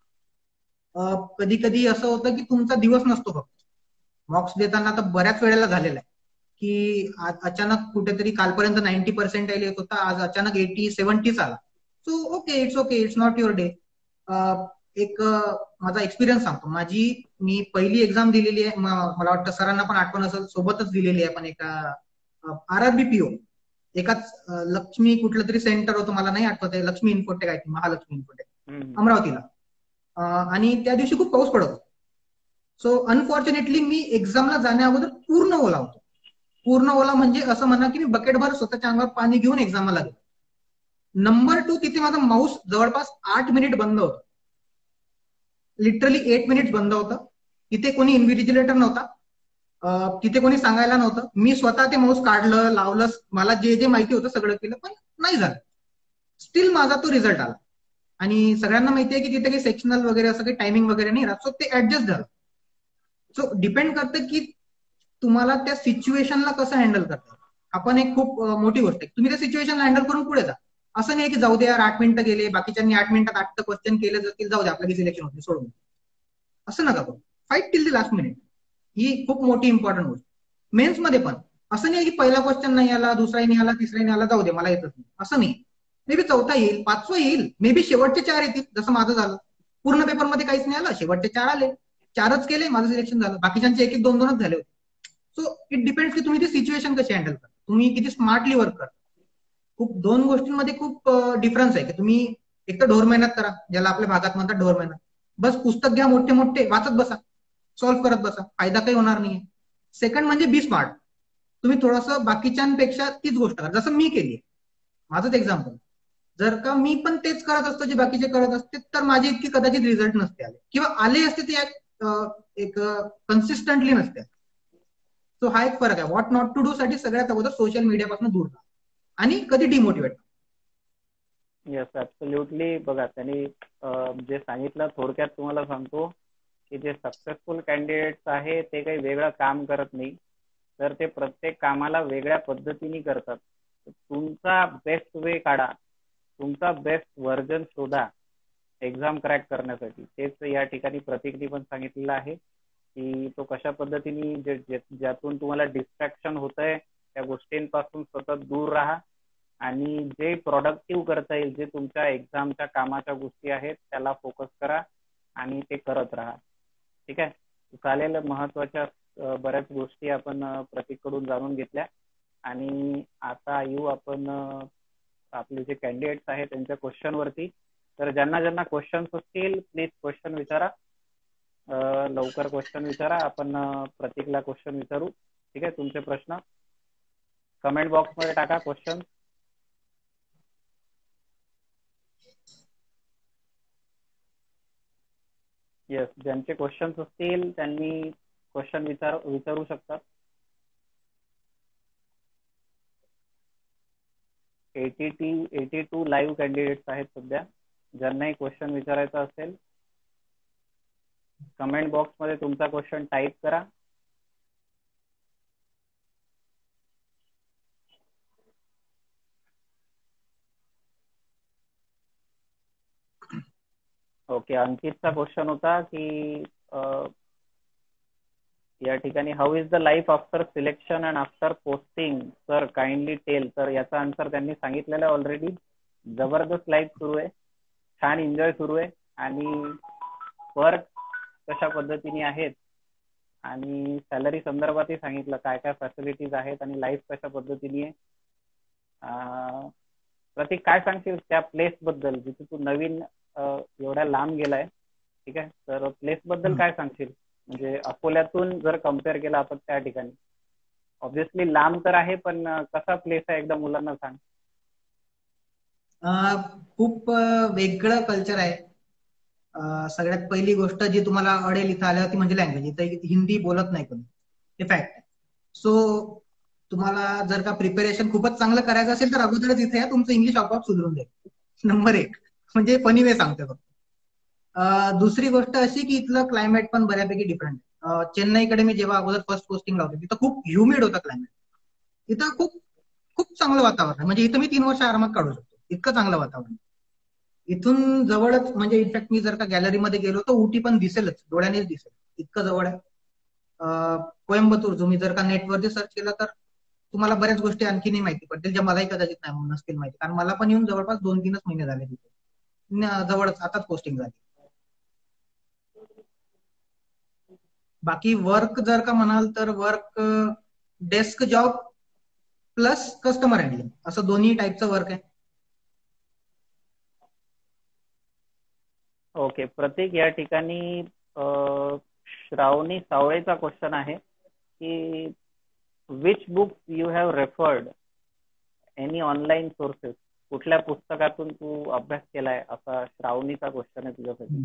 कधी कधी असं होतं की तुमचा दिवस नसतो फक्त. मॉक्स देताना तर बऱ्याच वेळेला झालेला आहे की अचानक कुठेतरी कालपर्यंत नाईन्टी पर्सेंटाईल येत होता, आज अचानक एटी सेव्हन्टीच आला. So okay, it's okay, it's not your day. एक माझा एक्सपिरियन्स सांगतो. माझी मी पहिली एक्झाम दिलेली आहे, मला वाटतं सरांना पण आठवण असेल, सोबतच दिलेली आहे पण एका आरआरबी पीओ एकाच लक्ष्मी कुठलं तरी सेंटर होतं, मला नाही आठवत आहे, लक्ष्मी इन्फोटेक आहे, महालक्ष्मी इन्फोटेक अमरावतीला. आणि त्या दिवशी खूप पाऊस पडत होता. सो अनफॉर्च्युनेटली मी एक्झामला जाण्या अगोदर पूर्ण ओला होतो. पूर्ण ओला म्हणजे असं म्हणा की मी बकेटभर स्वतःच्या अंगावर पाणी घेऊन एक्झामला गेलो. नंबर टू, तिथे माझा माऊस जवळपास आठ मिनिट बंद होता. लिटरली एट मिनिट बंद होतं. तिथे कोणी इन्व्हिजिलेटर नव्हता, तिथे कोणी सांगायला नव्हतं. मी स्वतः ते माऊस काढलं, लावलं, मला जे जे माहिती होतं सगळं केलं, पण नाही झालं. स्टील माझा तो रिझल्ट आला. आणि सगळ्यांना माहिती आहे की तिथे काही सेक्शनल वगैरे असं काही टायमिंग वगैरे नाही राहत, सो ते ऍडजस्ट झालं. सो डिपेंड करतं की तुम्हाला त्या सिच्युएशनला कसं हँडल करता. आपण एक खूप मोठी गोष्ट आहे, तुम्ही त्या सिच्युएशनला हँडल करून पुढे जा. असं नाही की जाऊ द्या आठ मिनिटं गेले, बाकीच्यांनी आठ मिनिटात आठ क्वेश्चन केले जातील, जाऊ द्या आपल्याला सिलेक्शन होते, सोडून. असं नका करू. Fight till the last minute. ही खूप मोठी इम्पॉर्टंट गोष्ट. मेन्स मध्ये पण असं नाही की पहिला क्वेश्चन नाही आला, दुसरा नाही आला, तिसरा नाही आला, जाऊ दे मला येतच नाही, असं नाही. मे बी चौथा येईल, पाचवा येईल, मे बी शेवटचे चार येतील, जसं माझं झालं. पूर्ण पेपरमध्ये काहीच नाही आलं, शेवटचे चार आले, चारच केले, माझं सिलेक्शन झालं. बाकीच्यांचे एक एक दोन दोनच झाले होते. सो इट डिपेंड्स की तुम्ही ती सिच्युएशन कशी हँडल करता, तुम्ही किती स्मार्टली वर्क करता. खूप दोन गोष्टींमध्ये खूप डिफरन्स आहे की तुम्ही एक तर ढोर मेहनत करा, ज्याला आपल्या भागात म्हणतात ढोर मेहनत. बस पुस्तक घ्या मोठे मोठे, वाचत बसा, सॉल्व्ह करत बसा, फायदा काही होणार नाही. सेकंड म्हणजे बी स्मार्ट. तुम्ही थोडंसं बाकीच्यांपेक्षा तीच गोष्ट करा, जसं मी केली. माझंच एक्झाम्पल, जर का मी पण तेच करत असतो जे बाकीचे करत असते तर माझे इतके कदाचित रिझल्ट नसते आले, किंवा आले असते ते एक कन्सिस्टंटली नसते. सो हा एक फरक आहे. व्हॉट नॉट टू डू साठी सगळ्यात अगोदर सोशल मीडियापासून दूर राहा आणि कधी डिमोटिवेट. Yes, absolutely. बघा त्यांनी जे सांगितलं थोडक्यात तुम्हाला सांगतो की जे सक्सेसफुल कॅन्डिडेट्स आहे ते काही वेगळं काम करत नाही, तर ते प्रत्येक कामाला वेगळ्या पद्धतीने करतात. तुमचा बेस्ट वे काढा, तुमचा बेस्ट व्हर्जन शोधा एक्झाम क्रॅक करण्यासाठी. तेच या ठिकाणी प्रतीकनी पण सांगितलेलं आहे की तो कशा पद्धतीने जे ज्यातून तुम्हाला डिस्ट्रॅक्शन होतंय त्या गोष्टींपासून सतत दूर राहा आणि जे प्रोडक्टिव्ह करता येईल, जे तुमच्या एक्झामच्या कामाच्या गोष्टी आहेत त्याला फोकस करा आणि ते करत राहा. ठीक आहे, चालेल. महत्वाच्या बऱ्याच गोष्टी आपण प्रतीककडून जाणून घेतल्या आणि आता येऊ आपण आपले जे कॅन्डिडेट्स आहेत त्यांच्या क्वेश्चन वरती. तर ज्यांना ज्यांना क्वेश्चन्स असतील प्लीज क्वेश्चन विचारा, लवकर क्वेश्चन विचारा. आपण प्रतीकला क्वेश्चन विचारू. ठीक आहे, तुमचे प्रश्न कमेंट बॉक्स मध्ये टाका क्वेश्चन. येस, ज्यांचे क्वेश्चन्स असतील त्यांनी क्वेश्चन विचार विचारू शकतात. एटी टी एटी टू लाईव्ह कॅन्डिडेट्स आहेत सध्या. ज्यांनाही क्वेश्चन विचारायचा असेल कमेंट बॉक्स मध्ये तुमचा क्वेश्चन टाईप करा. ओके, अंकितचा क्वेश्चन होता की अ, या ठिकाणी how is the life after selection and after posting sir kindly tell. तर याचा आन्सर त्यांनी सांगितलेला आहे ऑलरेडी. जबरदस्त लाईफ सुरू आहे, छान एन्जॉय सुरू आहे, आणि वर्क कशा पद्धतीने आहेत आणि सॅलरी संदर्भातही सांगितलं काय काय फॅसिलिटीज आहेत आणि लाईफ कशा पद्धतीने आहे. अं, प्रतीक काय सांगशील त्या प्लेस बद्दल जिथे तू नवीन अं, एवढ्या लांब गेलाय, ठीक आहे, तर प्लेस बद्दल काय सांगशील? म्हणजे अकोल्यातून जर कम्पेअर केला आपण त्या ठिकाणी, ऑब्व्हियसली लांब तर आहे, पण अं, कसा प्लेस आहे एकदा मुलांना सांग. अं, खूप अं, वेगळं कल्चर आहे. अं, सगळ्यात पहिली गोष्ट जी तुम्हाला अडेल इथं आल्यावर ती म्हणजे लँग्वेज. इथं हिंदी बोलत नाही कोणी, हे फॅक्ट आहे. सो तुम्हाला जर का प्रिपेरेशन खूपच चांगलं करायचं असेल तर अगोदरच इथे या, तुमचं इंग्लिश आपोआप सुधरून जाईल. नंबर एक म्हणजे फनी वे सांगते फक्त. अं, दुसरी गोष्ट अशी की इथलं क्लायमेट पण बऱ्यापैकी डिफरंट आहे. चेन्नईकडे मी जेव्हा अगोदर फर्स्ट पोस्टिंग लावते तिथं खूप ह्युमिड होतं क्लायमेट. इथं खूप खूप चांगलं वातावरण आहे. म्हणजे इथं मी तीन वर्ष आरामात काढू शकतो, इतकं चांगलं वातावरण. इथून जवळच म्हणजे इनफॅक्ट मी जर का गॅलरीमध्ये गेलो तर उटी पण दिसेलच, डोळ्यानेच दिसेल, इतकं जवळ आहे. अं, कोइंबतूर तुम्ही जर का नेटवरती सर्च केलं तर तुम्हाला बऱ्याच गोष्टी आणखीनही माहिती पडतील ज्या मलाही कदाचित नाही नसतील माहिती, कारण मला पण येऊन जवळपास दोन तीनच महिने झाले तिथे. न- जवळच आताच पोस्टिंग झाली. बाकी वर्क जर का म्हणाल तर work desk job plus customer handling असं दोन्ही टाईपचं वर्क आहे. ओके प्रतीक, या ठिकाणी अं, श्रावणी सावळेचा क्वेश्चन आहे की which books you have referred, any online sources, कुठल्या पुस्तकातून तू अभ्यास केलाय, असा श्रावणीचा क्वेश्चन आहे तुझ्यासाठी.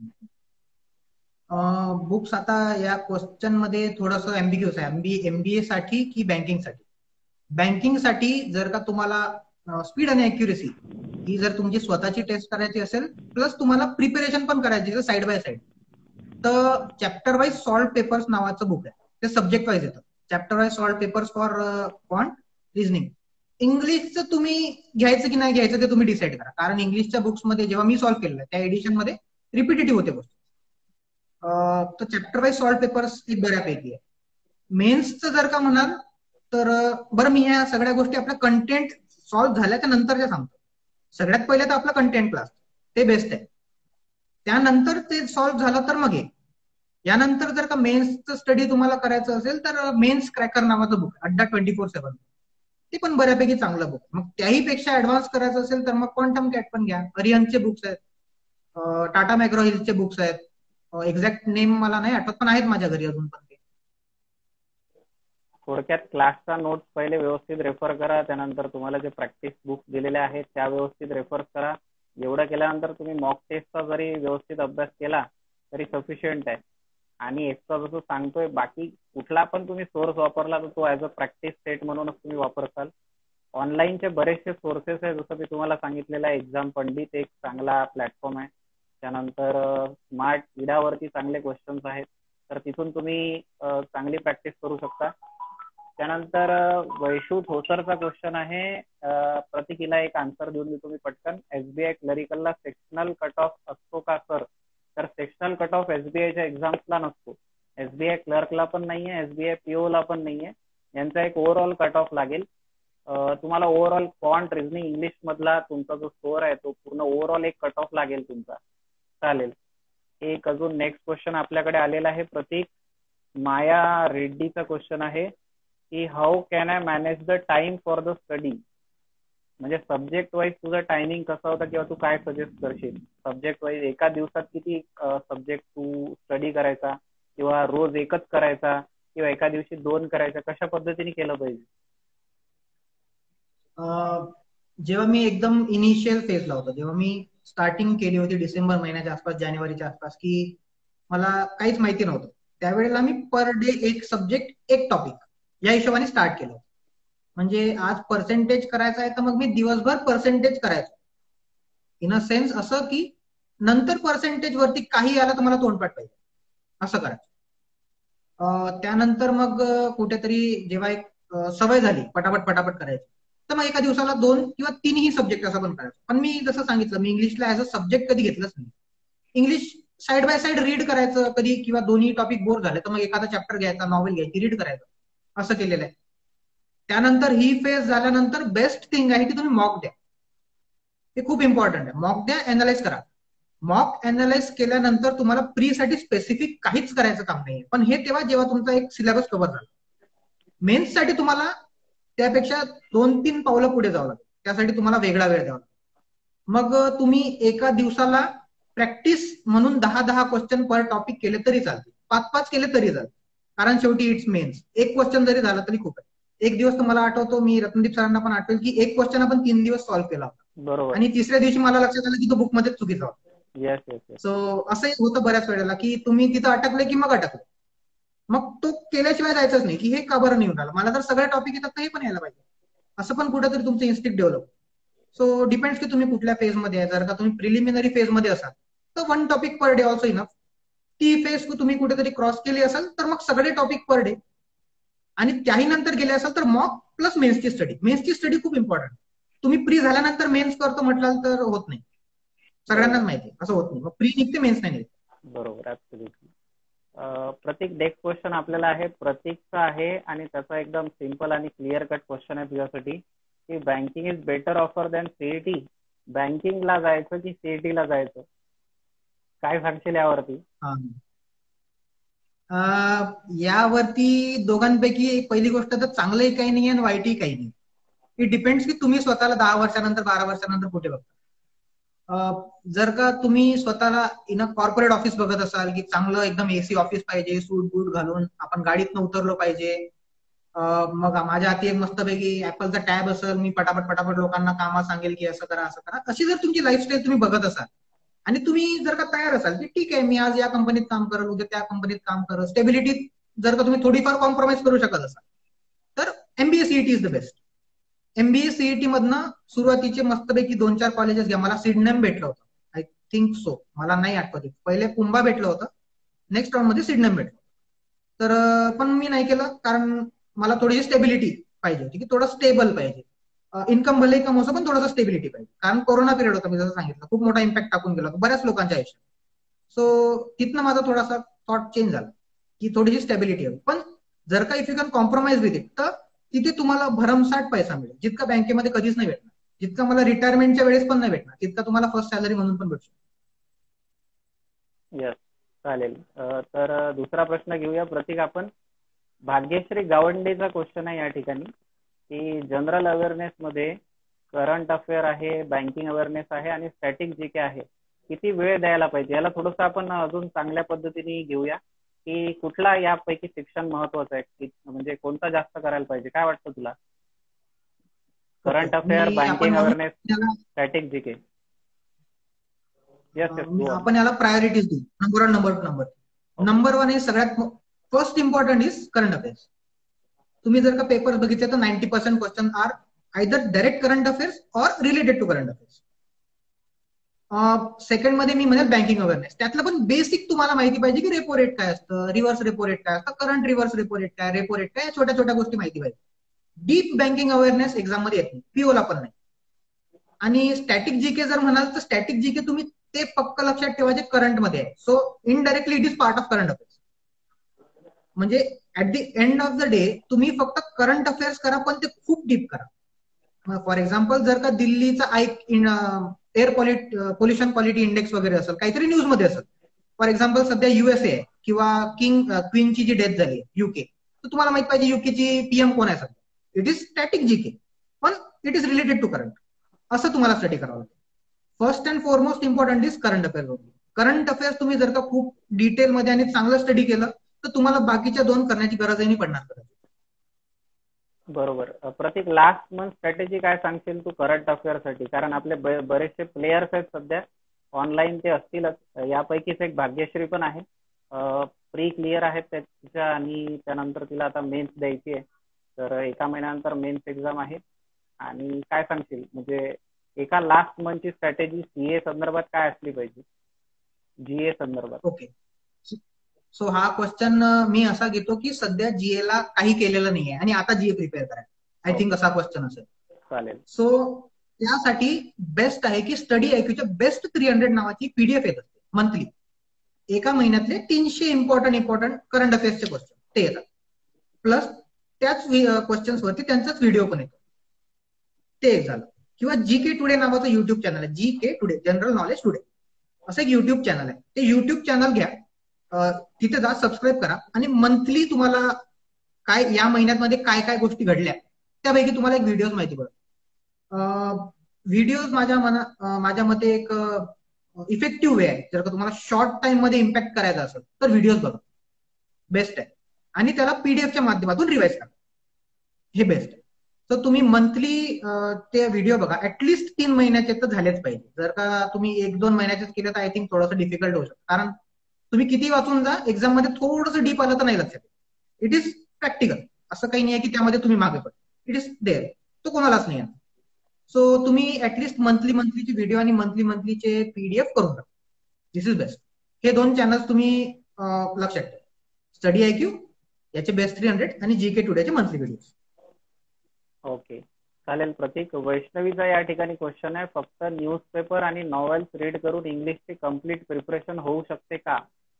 बुक्स आता या क्वेश्चन मध्ये थोडस एम्बिग्युअस आहे. एमबीए साठी की बँकिंग साठी? बँकिंग साठी जर का तुम्हाला स्पीड आणि अॅक्युरेसी ही जर तुमची स्वतःची टेस्ट करायची असेल प्लस तुम्हाला प्रिपेरेशन पण करायची असेल साईड बाय साईड, तर चॅप्टर वाईज सॉल्व पेपर्स नावाचं बुक आहे. ते सब्जेक्ट वाईज येतं. Chapter wise solved papers for quant reasoning. इंग्लिशचं तुम्ही घ्यायचं की नाही घ्यायचं ते तुम्ही डिसाईड करा, कारण इंग्लिशच्या बुक्समध्ये जेव्हा मी सॉल्व्ह केलेलं त्या एडिशन मध्ये रिपिटेटिव्ह होते गोष्टी. अं, तर चॅप्टर वाईज सॉल्व पेपर्स एक बऱ्यापैकी आहे. मेन्सचं जर का म्हणाल तर अं, बरं मी या सगळ्या गोष्टी आपल्या कंटेंट सॉल्व्ह झाल्याच्या नंतरच्या सांगतो. सगळ्यात पहिले तर आपलं कंटेंट क्लास ते बेस्ट आहे. त्यानंतर ते सॉल्व्ह झालं तर मग हे. यानंतर जर का मेन्सचं स्टडी तुम्हाला करायचं असेल तर मेन्स क्रॅकर नावाचं book Adda twenty four seven, ते पण बऱ्यापैकी चांगलं बुक. मग त्याही पेक्षा ऍडव्हान्स करायचं असेल तर मग क्वांटम कॅट पण घ्या. अरिहंतचे बुक्स आहेत, अं, टाटा मॅग्रो हिलचे बुक्स आहेत. एक्झॅक्ट नेम मला नाही आठवत पण आहेत माझ्या घरी अजून पण ते. थोडक्यात क्लासचा नोट्स पहिले व्यवस्थित रेफर करा, त्यानंतर तुम्हाला जे प्रॅक्टिस बुक्स दिलेले आहेत त्या व्यवस्थित रेफर करा. एवढं केल्यानंतर तुम्ही मॉक टेस्टचा जरी व्यवस्थित अभ्यास केला तरी सफिशियंट आहे. आणि एक्स्ट्रा जसं सांगतोय बाकी कुठला पण तुम्ही सोर्स वापरला तर तो ऍज अ प्रॅक्टिस सेट म्हणूनच तुम्ही वापरताल. ऑनलाईनचे बरेचसे सोर्सेस आहे, जसं मी तुम्हाला सांगितलेलं आहे एक्झाम पंडित एक चांगला प्लॅटफॉर्म आहे. त्यानंतर स्मार्ट इडावरती चांगले क्वेश्चन्स आहेत, तर तिथून तुम्ही अं, चांगली प्रॅक्टिस करू शकता. त्यानंतर अं, वैशू ठोसरचा क्वेश्चन आहे, अं, प्रतीकीला एक आन्सर देऊन देतो मी पटकन. एसबीआय क्लरिकलला सेक्शनल कट ऑफ असतो का सर? तर सेक्शनल कट ऑफ एसबीआयच्या एक्झाम्सला नसतो. एसबीआय क्लर्कला पण नाहीये, एसबीआय पीओला पण नाहीये. यांचा एक ओव्हरऑल कट ऑफ लागेल. अं, तुम्हाला ओव्हरऑल क्वांट रिझनिंग इंग्लिश मधला तुमचा जो स्कोअर आहे तो पूर्ण ओव्हरऑल एक कट ऑफ लागेल तुमचा. चालेल. एक अजून नेक्स्ट क्वेश्चन आपल्याकडे आलेला आहे प्रतीक. माया रेड्डीचा क्वेश्चन आहे की how can I manage the time for the study. म्हणजे सब्जेक्ट वाईज तुझं टायमिंग कसं होतं किंवा तू काय सजेस्ट करशील? सब्जेक्ट वाईज एका दिवसात किती सब्जेक्ट तू स्टडी करायचा, किंवा रोज एकच करायचा, किंवा एका दिवशी दोन करायचा, कशा पद्धतीने केलं पाहिजे? अं, जेव्हा मी एकदम इनिशियल फेजला होतो, जेव्हा मी स्टार्टिंग केली होती डिसेंबर महिन्याच्या आसपास जानेवारीच्या आसपास, की मला काहीच माहिती नव्हतं, त्यावेळेला मी पर डे एक सब्जेक्ट एक टॉपिक या हिशोबाने स्टार्ट केलं. म्हणजे आज पर्सेंटेज करायचं आहे तर मग मी दिवसभर पर्सेंटेज करायचो. इन अ सेन्स असं की नंतर पर्सेंटेज वरती काही आलं तर मला तोंडपाठ पाहिजे असं करायचं. अं, त्यानंतर मग अं, कुठेतरी जेव्हा एक अं, सवय झाली पटापट पटापट करायची, तर मग एका दिवसाला दोन किंवा तीनही सब्जेक्ट असं पण करायचं. पण मी जसं सांगितलं मी इंग्लिशला ऍज अ सब्जेक्ट कधी घेतलंच नाही. English side by side read करायचं कधी, किंवा दोन्ही टॉपिक बोर झाले तर मग एखादा चॅप्टर घ्यायचा, नॉवेल घ्यायची, रीड करायचं, असं केलेलं आहे. त्यानंतर ही फेज झाल्यानंतर बेस्ट थिंग आहे की तुम्ही मॉक द्या. हे खूप इम्पॉर्टंट आहे. मॉक द्या, अनालाइज करा. मॉक अनालाइज केल्यानंतर तुम्हाला प्री साठी स्पेसिफिक काहीच करायचं काम नाहीये, पण हे तेव्हा जेव्हा तुमचा एक सिलेबस कव्हर झाला. मेन्स साठी तुम्हाला त्यापेक्षा दोन तीन पावलं पुढे जावं लागेल, त्यासाठी तुम्हाला वेगळा वेळ द्यावा लागेल. मग तुम्ही एका दिवसाला प्रॅक्टिस म्हणून दहा दहा क्वेश्चन पर टॉपिक केले तरी चालते, पाच पाच केले तरी चालते, कारण शेवटी इट्स मेन्स. एक क्वेश्चन जरी झाला तरी खूप आहे. एक दिवस तुम्हाला आठवतो, मी रत्नदीप सरांना पण आठवेल की एक क्वेश्चन आपण तीन दिवस सॉल्व्ह केला होता, बरोबर. आणि तिसऱ्या दिवशी मला लक्षात आलं की तो बुकमध्ये चुकीचा होता. Yes yes. सो असंही होतं बऱ्याच वेळेला की तुम्ही तिथं अटकले की मग अटकले, मग तो केल्याशिवाय जायचंच नाही की हे का बरं नाही आलं, मला जर सगळे टॉपिक येतात तर हे पण यायला पाहिजे, असं पण कुठेतरी तुमचं इन्स्टिंक्ट डेव्हलप. सो डिपेंड्स की तुम्ही कुठल्या फेज मध्ये आहे. जर का तुम्ही प्रिलिमिनरी फेज मध्ये असाल तर one topic per day also enough. ती फेज तुम्ही कुठेतरी क्रॉस केली असाल तर मग सगळे टॉपिक पर डे, आणि त्याही नंतर गेले असाल तर मॉक प्लस मेन्सची स्टडी. मेन्सची स्टडी खूप इम्पॉर्टंट. तुम्ही प्री झाल्यानंतर मेन्स करतो म्हटलं तर होत नाही, सगळ्यांनाच माहिती असं होत नाही. मग प्री निघते, मेन्स नाही निघते. बरोबर, ऍब्सोल्युटली. प्रतीक, नेक्स्ट क्वेश्चन आपल्याला आहे, प्रतीकचा आहे, आणि त्याचा एकदम सिम्पल आणि क्लिअर कट क्वेश्चन आहे तुझ्यासाठी की banking is better offer than CET. बँकिंगला जायचं की सीईटी ला जायचं, काय सांगशील यावरती? यावरती दोघांपैकी एक पहिली गोष्ट तर चांगलंही काही नाही आणि वाईटही काही नाही. इट डिपेंड्स की तुम्ही स्वतःला दहा वर्षानंतर बारा वर्षानंतर कुठे बघता. जर का तुम्ही स्वतःला इन अ कॉर्पोरेट ऑफिस बघत असाल की चांगलं एकदम एसी ऑफिस पाहिजे, सूट बूट घालून आपण गाडीतनं उतरलो पाहिजे, मग माझ्या हाती एक मस्तपैकी ऍपलचा टॅब असेल, मी पटापट पटापट लोकांना कामा सांगेल की असं करा असं करा, अशी जर तुमची लाईफस्टाईल तुम्ही बघत असाल आणि तुम्ही जर का तयार असाल की ठीक आहे मी आज या कंपनीत काम करल, उद्या त्या कंपनीत काम करल, स्टेबिलिटी जर का तुम्ही थोडीफार कॉम्प्रोमाइज करू शकत असाल तर MBA CET is the best. MBA CET मधनं सुरुवातीचे मस्तपैकी दोन चार कॉलेजेस घ्या. मला सिडनेम भेटलं होतं, आय थिंक सो, मला नाही आठवत. पहिले कुंभा भेटलं होतं, नेक्स्ट राऊंड मध्ये सिडनेम भेटलं. तर पण मी नाही केलं, कारण मला थोडीशी स्टेबिलिटी पाहिजे होती, की थोडं स्टेबल पाहिजे. इन्कम भले कम असो पण थोडंसं स्टेबिलिटी पाहिजे, कारण कोरोना पिरियड होता, मी जसं सांगितलं खूप मोठा इम्पॅक्ट टाकून गेला बऱ्याच लोकांच्या आयुष्यात. सो तिथनं माझा थोडासा थॉट चेंज झाला की थोडीशी स्टेबिलिटी हवी. पण जर का if you can compromise with it तर तिथे तुम्हाला भरमसाठ पैसा मिळेल, जितका बँकेमध्ये कधीच नाही भेटणार, जितका मला रिटायरमेंटच्या वेळेस पण नाही भेटणार, तितका तुम्हाला फर्स्ट सॅलरी म्हणून पण भेटू. येस, चालेल. तर दुसरा प्रश्न घेऊया प्रतीक आपण. भाग्यश्री गावंडेचा क्वेश्चन आहे या ठिकाणी की जनरल अवेअरनेस मध्ये करंट अफेअर आहे, बँकिंग अवेअरनेस आहे आणि स्टॅटिक जी के आहे, किती वेळ द्यायला पाहिजे? याला थोडंसं आपण अजून चांगल्या पद्धतीने घेऊया की कुठला यापैकी शिक्षण महत्वाचं आहे, म्हणजे कोणता जास्त करायला पाहिजे, काय वाटतं तुला? Current affair, banking awareness, static G K. आपण याला प्रायोरिटीज देऊ, number one number number number one हे सगळ्यात first important is current affairs. तुम्ही जर का पेपर बघितले तर ninety percent question are either direct current affairs or related to current affairs. Second मध्ये मी म्हणेल बँकिंग अवेअरनेस. त्यातलं पण बेसिक तुम्हाला माहिती पाहिजे की रेपो रेट काय असतं, रिव्हर्स रेपो रेट काय असतं, करंट रिव्हर्स रेपो रेट काय, रेपो रेट काय, छोट्या छोट्या गोष्टी माहिती पाहिजे. डीप बँकिंग अवेअरनेस एक्झाम मध्ये येत नाही, पीओला पण नाही. आणि स्टॅटिक जीके जर म्हणाल तर स्टॅटिक जीके तुम्ही ते पक्क लक्षात ठेवायचे करंट मध्ये आहे. So indirectly it is part of current affairs. म्हणजे at the end of the day तुम्ही फक्त करंट अफेअर्स करा, पण ते खूप डीप करा. फॉर एक्झाम्पल जर का दिल्लीचा I air pollution quality index वगैरे असेल, काहीतरी न्यूज मध्ये असेल, फॉर एक्झाम्पल सध्या युएसए आहे किंवा किंग क्वीनची जी डेथ झाली युके, तर तुम्हाला माहित पाहिजे युकेची पीएम कोण आहे सध्या. इट इज स्टॅटिक जीके, पण it is related to current. असं तुम्हाला स्टडी करावं लागतं. First and foremost important is current affairs. Current affairs तुम्ही जर का खूप डिटेलमध्ये आणि चांगलं स्टडी केलं तर तुम्हाला बाकीच्या दोन करण्याची गरजही नाही पडणार. बरोबर. प्रत्येक लास्ट मंथ स्ट्रॅटेजी काय सांगशील तू करंट अफेअर साठी? कारण आपले बरेचसे प्लेयर्स आहेत सध्या ऑनलाईन, ते असतीलच. यापैकीच एक भाग्यश्री पण आहे, प्री क्लिअर आहेत त्याच्या, आणि त्यानंतर तिला आता मेन्स द्यायची आहे. तर एका महिन्यानंतर मेन्स एक्झाम आहे. आणि काय सांगशील, म्हणजे एका लास्ट मंथची स्ट्रॅटेजी सीए संदर्भात काय असली पाहिजे, जीए संदर्भात? ओके, सो हा क्वेश्चन मी असा घेतो की सध्या जीए ला काही केलेलं नाहीये आणि आता जीए प्रिपेअर करा, आय थिंक असा क्वेश्चन असेल. चालेल. सो त्यासाठी बेस्ट आहे की स्टडी आयक्यूच्या बेस्ट थ्री हंड्रेड नावाची पीडीएफ येत असते. मंथली एका महिन्यातले तीनशे इम्पॉर्टंट इम्पॉर्टंट करंट अफेअर्सचे क्वेश्चन ते येतात. प्लस त्याच क्वेश्चन्स वरती त्यांचाच व्हिडिओ पण येतो. ते एक झालं. किंवा जी के टुडे नावाचं युट्यूब चॅनल आहे, G K today general knowledge today असं एक युट्यूब चॅनल आहे. ते युट्यूब चॅनल घ्या, तिथे जा, सबस्क्राईब करा आणि मंथली तुम्हाला काय या महिन्यामध्ये काय काय गोष्टी घडल्या त्यापैकी तुम्हाला एक व्हिडिओज माहिती पडेल. व्हिडिओज माझ्या मना माझ्या मते एक इफेक्टिव्ह वे आहे. जर का तुम्हाला शॉर्ट टाइम मध्ये इम्पॅक्ट करायचा असेल तर व्हिडिओज बघा, बेस्ट आहे. आणि त्याला पीडीएफच्या माध्यमातून रिवाइज करा, हे बेस्ट आहे. तर तुम्ही मंथली ते व्हिडिओ बघा, ऍटलिस्ट तीन महिन्याचे तर झालेच पाहिजे. जर का तुम्ही एक दोन महिन्याचेच केलं तर आय थिंक थोडंसं डिफिकल्ट होऊ शकतं. कारण तुम्ही किती वाचून जा, एक्झाम मध्ये थोडंसं डीप आलं तर नाही लक्षात. इट इज प्रॅक्टिकल, असं काही नाही आहे की त्यामध्ये तुम्ही मागे पड, इट इज देअर, तो कोणालाच नाही आहे. सो तुम्ही ऍटलिस्ट मंथली मंथलीचे व्हिडिओ आणि मंथली मंथलीचे पीडीएफ करून टाका, दिस इज बेस्ट. हे दोन चॅनल्स तुम्ही लक्षात ठेवा, स्टडी आय क्यू याचे बेस्ट थ्री हंड्रेड आणि जी के टुडेचे मंथली व्हिडिओ. ओके, चालेल प्रतीक. वैष्णवीचा या ठिकाणी क्वेश्चन आहे, फक्त न्यूजपेपर आणि नॉवेल्स रीड करून इंग्लिशची कम्प्लीट प्रिपरेशन होऊ शकते का?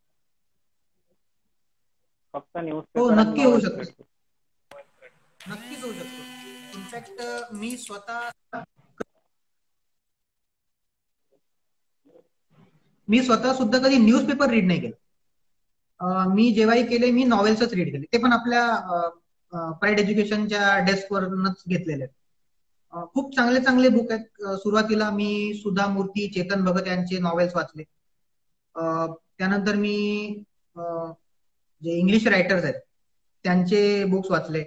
फक्त न्यूजपेपर. नक्की होऊ शकते, नक्कीच होऊ शकतो. इनफॅक्ट मी स्वतः मी स्वतः सुद्धा कधी न्यूजपेपर रीड नाही केलं. मी जेव्हाही केले मी नॉवेल्सच रीड केले, ते पण आपल्या प्राईड एज्युकेशनच्या डेस्कवरूनच घेतलेले आहेत. खूप चांगले चांगले बुक आहेत. सुरुवातीला मी सुधा मूर्ती, चेतन भगत यांचे नॉवेल्स वाचले. त्यानंतर मी जे इंग्लिश रायटर्स आहेत त्यांचे बुक्स वाचले.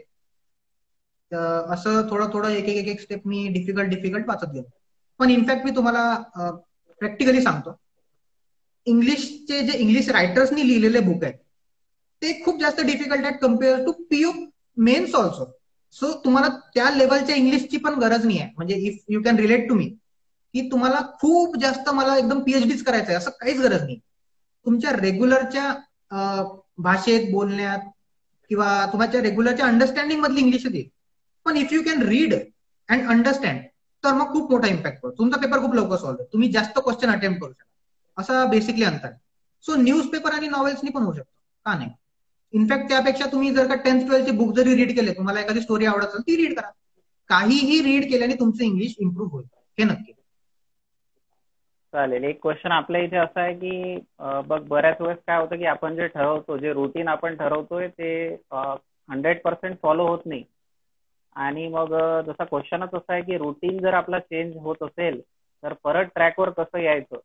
असं थोडं थोडं एक एक एक स्टेप मी डिफिकल्ट डिफिकल्ट वाचत गेलो. पण इनफॅक्ट मी तुम्हाला प्रॅक्टिकली सांगतो, इंग्लिशचे जे इंग्लिश रायटर्सनी लिहिलेले बुक आहेत ते खूप जास्त डिफिकल्ट आहेत compare to PU mains also. So तुम्हाला त्या लेवलच्या इंग्लिशची पण गरज नाही आहे. म्हणजे if you can relate to me, की तुम्हाला खूप जास्त मला एकदम पीएचडीच करायचं आहे असं काहीच गरज नाही. तुमच्या रेग्युलरच्या भाषेत बोलण्यात किंवा तुमच्या रेग्युलरच्या अंडरस्टँडिंग मधली इंग्लिश येईल. पण if you can read and understand तर मग खूप मोठा इम्पॅक्ट पडतो. तुमचा पेपर खूप लवकर सॉल्व्ह होतो, तुम्ही जास्त क्वेश्चन अटेम्प्ट करू शकता. असा बेसिकली अंतर आहे. सो न्यूजपेपर आणि नॉवेल्सनी पण होऊ शकतो, का नाही. इनफॅक्ट त्यापेक्षा तुम्ही जर का टेन्थ ट्वेल्थचे बुक जरी रीड केले, तुम्हाला एखादी स्टोरी आवडत असेल ती रीड करा. काहीही रीड केल्याने तुमचं इंग्लिश इम्प्रूव्ह होईल, हे नक्की. चालेल. एक क्वेश्चन आपल्या इथे असा आहे की बघ, बऱ्याच वेळेस काय होतं की आपण जे ठरवतो, जे रुटीन आपण ठरवतोय ते हंड्रेड पर्सेंट फॉलो होत नाही. आणि मग जसा क्वेश्चनच असा आहे की रुटीन जर आपला चेंज होत असेल तर परत ट्रॅकवर कसं यायचं,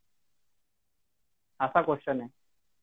असा क्वेश्चन आहे.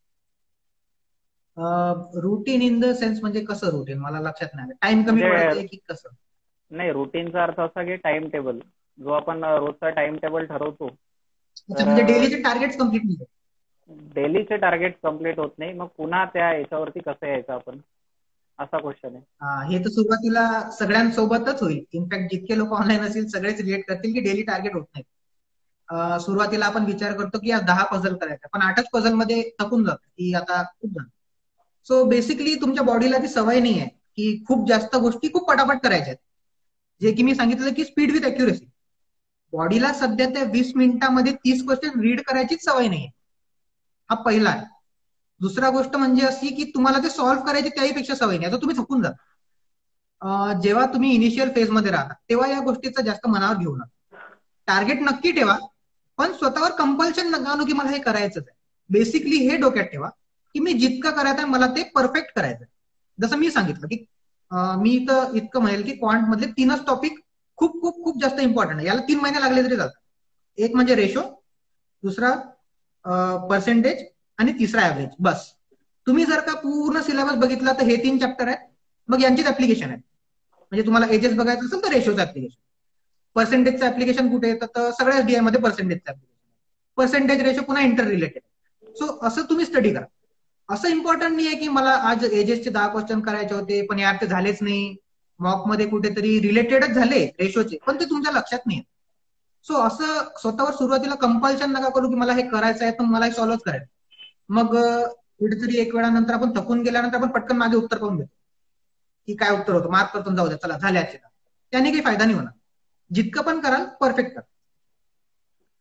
रुटीन इन द सेन्स म्हणजे कसं रुटीन, मला लक्षात नाही. टाइम कमी पडतंय की कसं? नाही, रुटीनचा अर्थ असा की टाइम टेबल, जो आपण रोजचा टाइम टेबल ठरवतो. म्हणजे डेलीचे टार्गेट कम्प्लीट नाही, डेलीचे टार्गेट कम्प्लीट होत नाही, मग पुन्हा त्या याच्यावरती कसं यायचं आपण, असा क्वेश्चन आहे. हे तर सुरुवातीला सगळ्यांसोबतच होईल. इनफॅक्ट जितके लोक ऑनलाईन असतील सगळेच रिलेट करतील की डेली टार्गेट होत नाही. सुरुवातीला आपण विचार करतो की आज दहा पझल करायचा, पण आठच पझल मध्ये थकून जातो की आता खूप झालं. सो बेसिकली तुमच्या बॉडीला ती सवय नाही आहे की खूप जास्त गोष्टी खूप पटापट करायच्या आहेत. जे की मी सांगितलं की स्पीड विथ अॅक्युरेसी. बॉडीला सध्या त्या वीस मिनिटांमध्ये तीस क्वेश्चन रीड करायचीच सवय नाहीये, हा पहिला आहे. दुसरा गोष्ट म्हणजे अशी की तुम्हाला ते सॉल्व्ह करायची त्याहीपेक्षा सवय नाही, आता तुम्ही थकून जाता. जेव्हा तुम्ही इनिशियल फेज मध्ये राहता तेव्हा या गोष्टीचा जास्त मनावर घेऊ नका. टार्गेट नक्की ठेवा, पण स्वतःवर कंपल्शन नका आणू की मला हे करायचंच आहे. बेसिकली हे डोक्यात ठेवा की मी जितकं करायचं आहे मला ते परफेक्ट करायचं आहे. जसं मी सांगितलं की मी इथं इतकं म्हणेल की क्वांट मधले तीनच टॉपिक खूप खूप खूप जास्त इम्पॉर्टंट आहे. याला तीन महिने लागले तरी चालतात. एक म्हणजे रेशो, दुसरा पर्सेंटेज आणि तिसरा ऍव्हरेज. बस. तुम्ही जर का पूर्ण सिलेबस बघितला तर हे तीन चॅप्टर आहेत, मग यांचीच ऍप्लिकेशन आहे. म्हणजे तुम्हाला एजेस बघायचं असेल तर रेशोचं ऍप्लिकेशन, पर्सेंटेजचं ऍप्लिकेशन कुठे येतं तर सगळ्याच डीआय मध्ये पर्सेंटेजचं ऍप्लिकेशन, पर्सेंटेज रेशो पुन्हा इंटर रिलेटेड. सो असं तुम्ही स्टडी करा. असं इम्पॉर्टंट नाही आहे की मला आज एजेसचे दहा क्वेश्चन करायचे होते पण यार ते झालेच नाही, मॉक मध्ये कुठेतरी रिलेटेडच झाले रेशोचे पण ते तुमच्या लक्षात नाही. सो असं स्वतःवर सुरुवातीला कंपल्शन नका करू की मला हे करायचं आहे तर मला हे सॉल्व्ह करायचं. मग कुठेतरी एक वेळानंतर आपण थकून गेल्यानंतर आपण पटकन मागे उत्तर पाहून घेतो की काय उत्तर होतं, मार्क करतो जाऊ द्या चला झाल्याचे, त्याने काही फायदा नाही होणार. जितकं पण कराल परफेक्ट करा.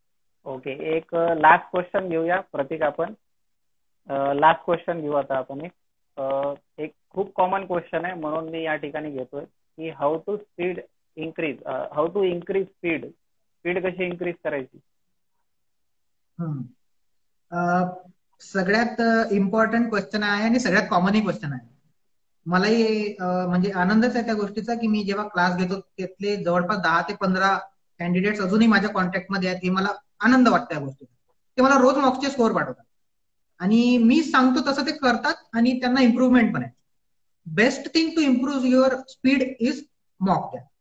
ओके, एक लास्ट क्वेश्चन घेऊया प्रतीक आपण. लास्ट क्वेश्चन घेऊ आता आपण. एक अ, एक खूप कॉमन क्वेश्चन आहे म्हणून मी या ठिकाणी घेतोय की how to speed increase how to increase speed speed कशी इन्क्रीज करायची. हम्म. अं, सगळ्यात इम्पॉर्टंट क्वेश्चन आहे आणि सगळ्यात कॉमनही क्वेश्चन आहे. मलाही अं, म्हणजे आनंदच आहे त्या गोष्टीचा की मी जेव्हा क्लास घेतो त्यातले जवळपास दहा ते पंधरा कॅन्डिडेट्स अजूनही माझ्या कॉन्टॅक्ट मध्ये आहेत. हे मला आनंद वाटतो या गोष्टीचा. ते मला रोज मॉकचे स्कोअर पाठवतात आणि मी सांगतो तसं ते करतात आणि त्यांना इम्प्रुव्हमेंट पण आहे. Best thing to improve your speed is mock द्या.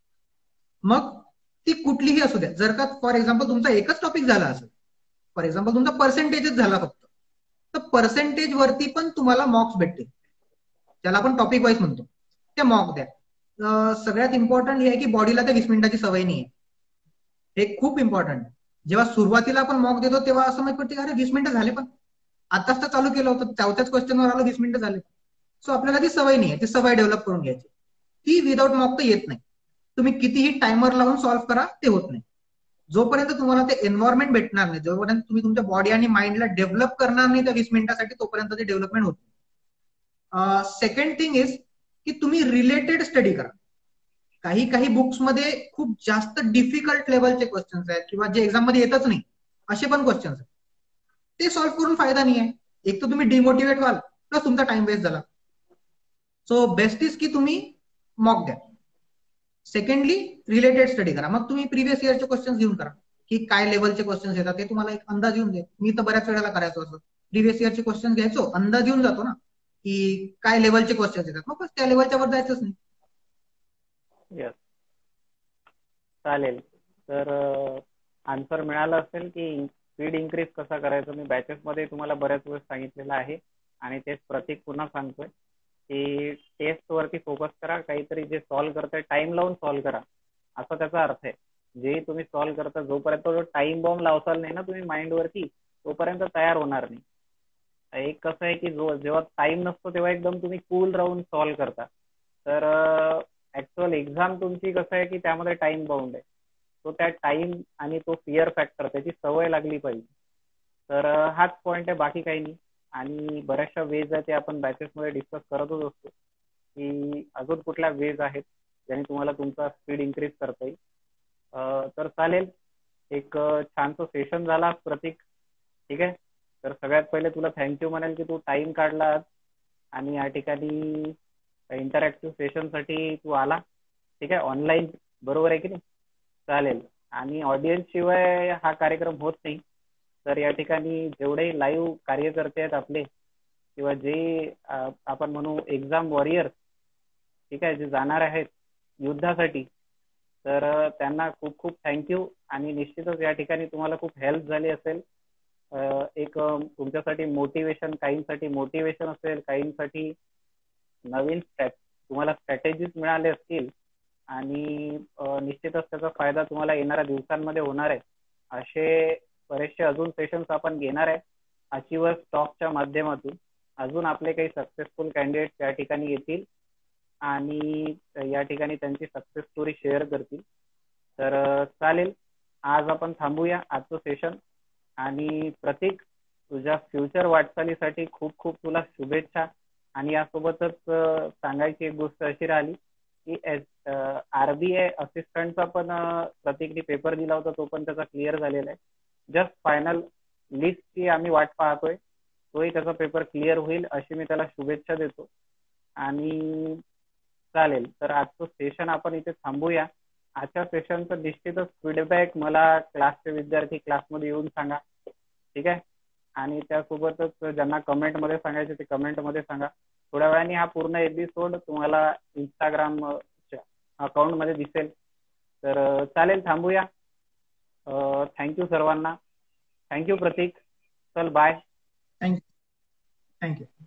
मग ती कुठलीही असू द्या. जर का फॉर एक्झाम्पल तुमचा एकच टॉपिक झाला असेल, फॉर एक्झाम्पल तुमचा पर्सेंटेजच झाला फक्त, तर पर्सेंटेज वरती पण तुम्हाला मॉक्स भेटतील, ज्याला आपण टॉपिक वाईज म्हणतो. ते मॉक द्या. अं, सगळ्यात इम्पॉर्टंट हे आहे की बॉडीला त्या वीस मिनिटाची सवय नाही आहे. हे खूप इम्पॉर्टंट आहे. जेव्हा सुरुवातीला आपण मॉक देतो तेव्हा असं माहित पडते अरे वीस मिनिटं झाले, पण आताच तर चालू केलं होतं, चौथ्याच क्वेश्चनवर आलं वीस मिनिटं झाले. सो आपल्याला ती सवय नाही आहे. ती सवय डेव्हलप करून घ्यायची. ती विदाऊट मॉक तर येत नाही. तुम्ही कितीही टायमर लावून सॉल्व्ह करा, ते होत नाही. जोपर्यंत तुम्हाला ते एन्व्हायरमेंट भेटणार नाही, जोपर्यंत तुम्ही तुमच्या बॉडी आणि माइंडला डेव्हलप करणार नाही त्या वीस मिनिटासाठी, तोपर्यंत ते डेव्हलपमेंट होत नाही. सेकंड थिंग इज की तुम्ही रिलेटेड स्टडी करा. काही काही बुक्स मध्ये खूप जास्त डिफिकल्ट लेवलचे क्वेश्चन्स आहेत किंवा जे एक्झाम मध्ये येतच नाही असे पण क्वेश्चन्स आहेत. ते सॉल्व्ह करून फायदा नाही आहे. एक तर तुम्ही डिमोटिवेट व्हाल, प्लस तुमचा टाइम वेस्ट झाला. सो बेस्ट इज की तुम्ही मॉक द्या. सेकंडली रिलेटेड स्टडी करा. मग तुम्ही प्रिव्हियस इयरचे क्वेश्चन घेऊन करा की काय लेवलचे क्वेश्चन्स येतात ते तुम्हाला एक अंदाज येऊन जाईल. मी तर बऱ्याच वेळेला करायचो असं, प्रिव्हियस इयरचे क्वेश्चन घ्यायचो, अंदाज येऊन जातो ना की काय लेवलचे क्वेश्चन्स येतात, मग बस त्या लेवलच्या वर जायचंच नाही. येस, चालेल. तर आन्सर मिळाला असेल की स्पीड इन्क्रीज कसा करायचं मी बॅचेस मध्ये तुम्हाला बऱ्याच वेळेस सांगितलेलं आहे आणि तेच प्रतीक पुन्हा सांगतोय की टेस्ट वरती फोकस करा. काहीतरी जे सॉल्व्ह करताय टाइम लावून सॉल्व्ह करा, असा त्याचा अर्थ आहे. जे तुम्ही सॉल्व्ह करता जोपर्यंत जो टाइम बॉम्ब लावसाल नाही ना तुम्ही माइंड वरती, तोपर्यंत तयार होणार नाही. एक कसं आहे की जो जेव्हा टाइम नसतो तेव्हा एकदम तुम्ही कूल राहून सॉल्व्ह करता, तर ऍक्च्युअल एक्झाम तुमची कसं आहे की त्यामध्ये टाइम बाउंड आहे. तो त्या टाइम आणि तो फिअर फॅक्टर त्याची सवय लागली पाहिजे. तर हाच पॉइंट आहे, बाकी काही नाही. आणि बऱ्याचशा वेज आहे ते आपण बॅचेस मध्ये डिस्कस करतच असतो की अजून कुठल्या वेज आहेत ज्याने तुम्हाला तुमचा स्पीड इन्क्रीज करता येईल. तर चालेल, एक छानसं सेशन झाला प्रतीक. ठीक आहे, तर सगळ्यात पहिले तुला थँक्यू म्हणेल की तू टाइम काढला आणि या ठिकाणी इंटरॅक्टिव्ह सेशनसाठी तू आला. ठीक आहे, ऑनलाईन, बरोबर आहे की नाही. चालेल. आणि ऑडियन्स शिवाय हा कार्यक्रम होत नाही. तर या ठिकाणी जेवढे लाईव्ह कार्यकर्ते आहेत आपले किंवा जे आपण म्हणू एक्झाम वॉरियर्स, ठीक आहे, जे जाणार आहेत युद्धासाठी, तर त्यांना खूप खूप थँक्यू. आणि निश्चितच या ठिकाणी तुम्हाला खूप हेल्प झाली असेल. एक तुमच्यासाठी मोटिवेशन, काहींसाठी मोटिवेशन असेल, काहींसाठी नवीन स्ट्रॅट तुम्हाला स्ट्रॅटेजीज मिळाले असतील आणि निश्चितच त्याचा फायदा तुम्हाला येणाऱ्या दिवसांमध्ये होणार आहे. असे बरेचसे अजून सेशन्स आपण घेणार आहे अचीवर स्टॉकच्या माध्यमातून. अजून आपले काही सक्सेसफुल कॅन्डिडेट या ठिकाणी येतील आणि या ठिकाणी त्यांची सक्सेस स्टोरी शेअर करतील. तर चालेल, आज आपण थांबूया आजचं सेशन. आणि प्रतीक, तुझ्या फ्युचर वाटचालीसाठी खूप खूप तुला शुभेच्छा. आणि यासोबतच सांगायची एक गोष्ट अशी राहिली की आरबीआय असिस्टंटचा पण प्रतीकने पेपर दिला होता, तो पण त्याचा क्लिअर झालेला आहे. जस्ट फायनल लिस्टची आम्ही वाट पाहतोय, तोही त्याचा पेपर क्लिअर होईल अशी मी त्याला शुभेच्छा देतो. आणि चालेल, तर आजचं सेशन आपण इथे थांबूया. आजच्या सेशनचं निश्चितच फीडबॅक मला क्लासचे विद्यार्थी क्लासमध्ये येऊन सांगा. ठीक आहे, आणि त्यासोबतच ज्यांना कमेंटमध्ये सांगायचे ते कमेंटमध्ये सांगा. थोड्या वेळाने हा पूर्ण एपिसोड तुम्हाला इंस्टाग्राम अकाउंटमध्ये दिसेल. तर चालेल, थांबूया. थँक्यू सर्वांना. थँक्यू प्रतीक. चल, बाय. Thank you thank you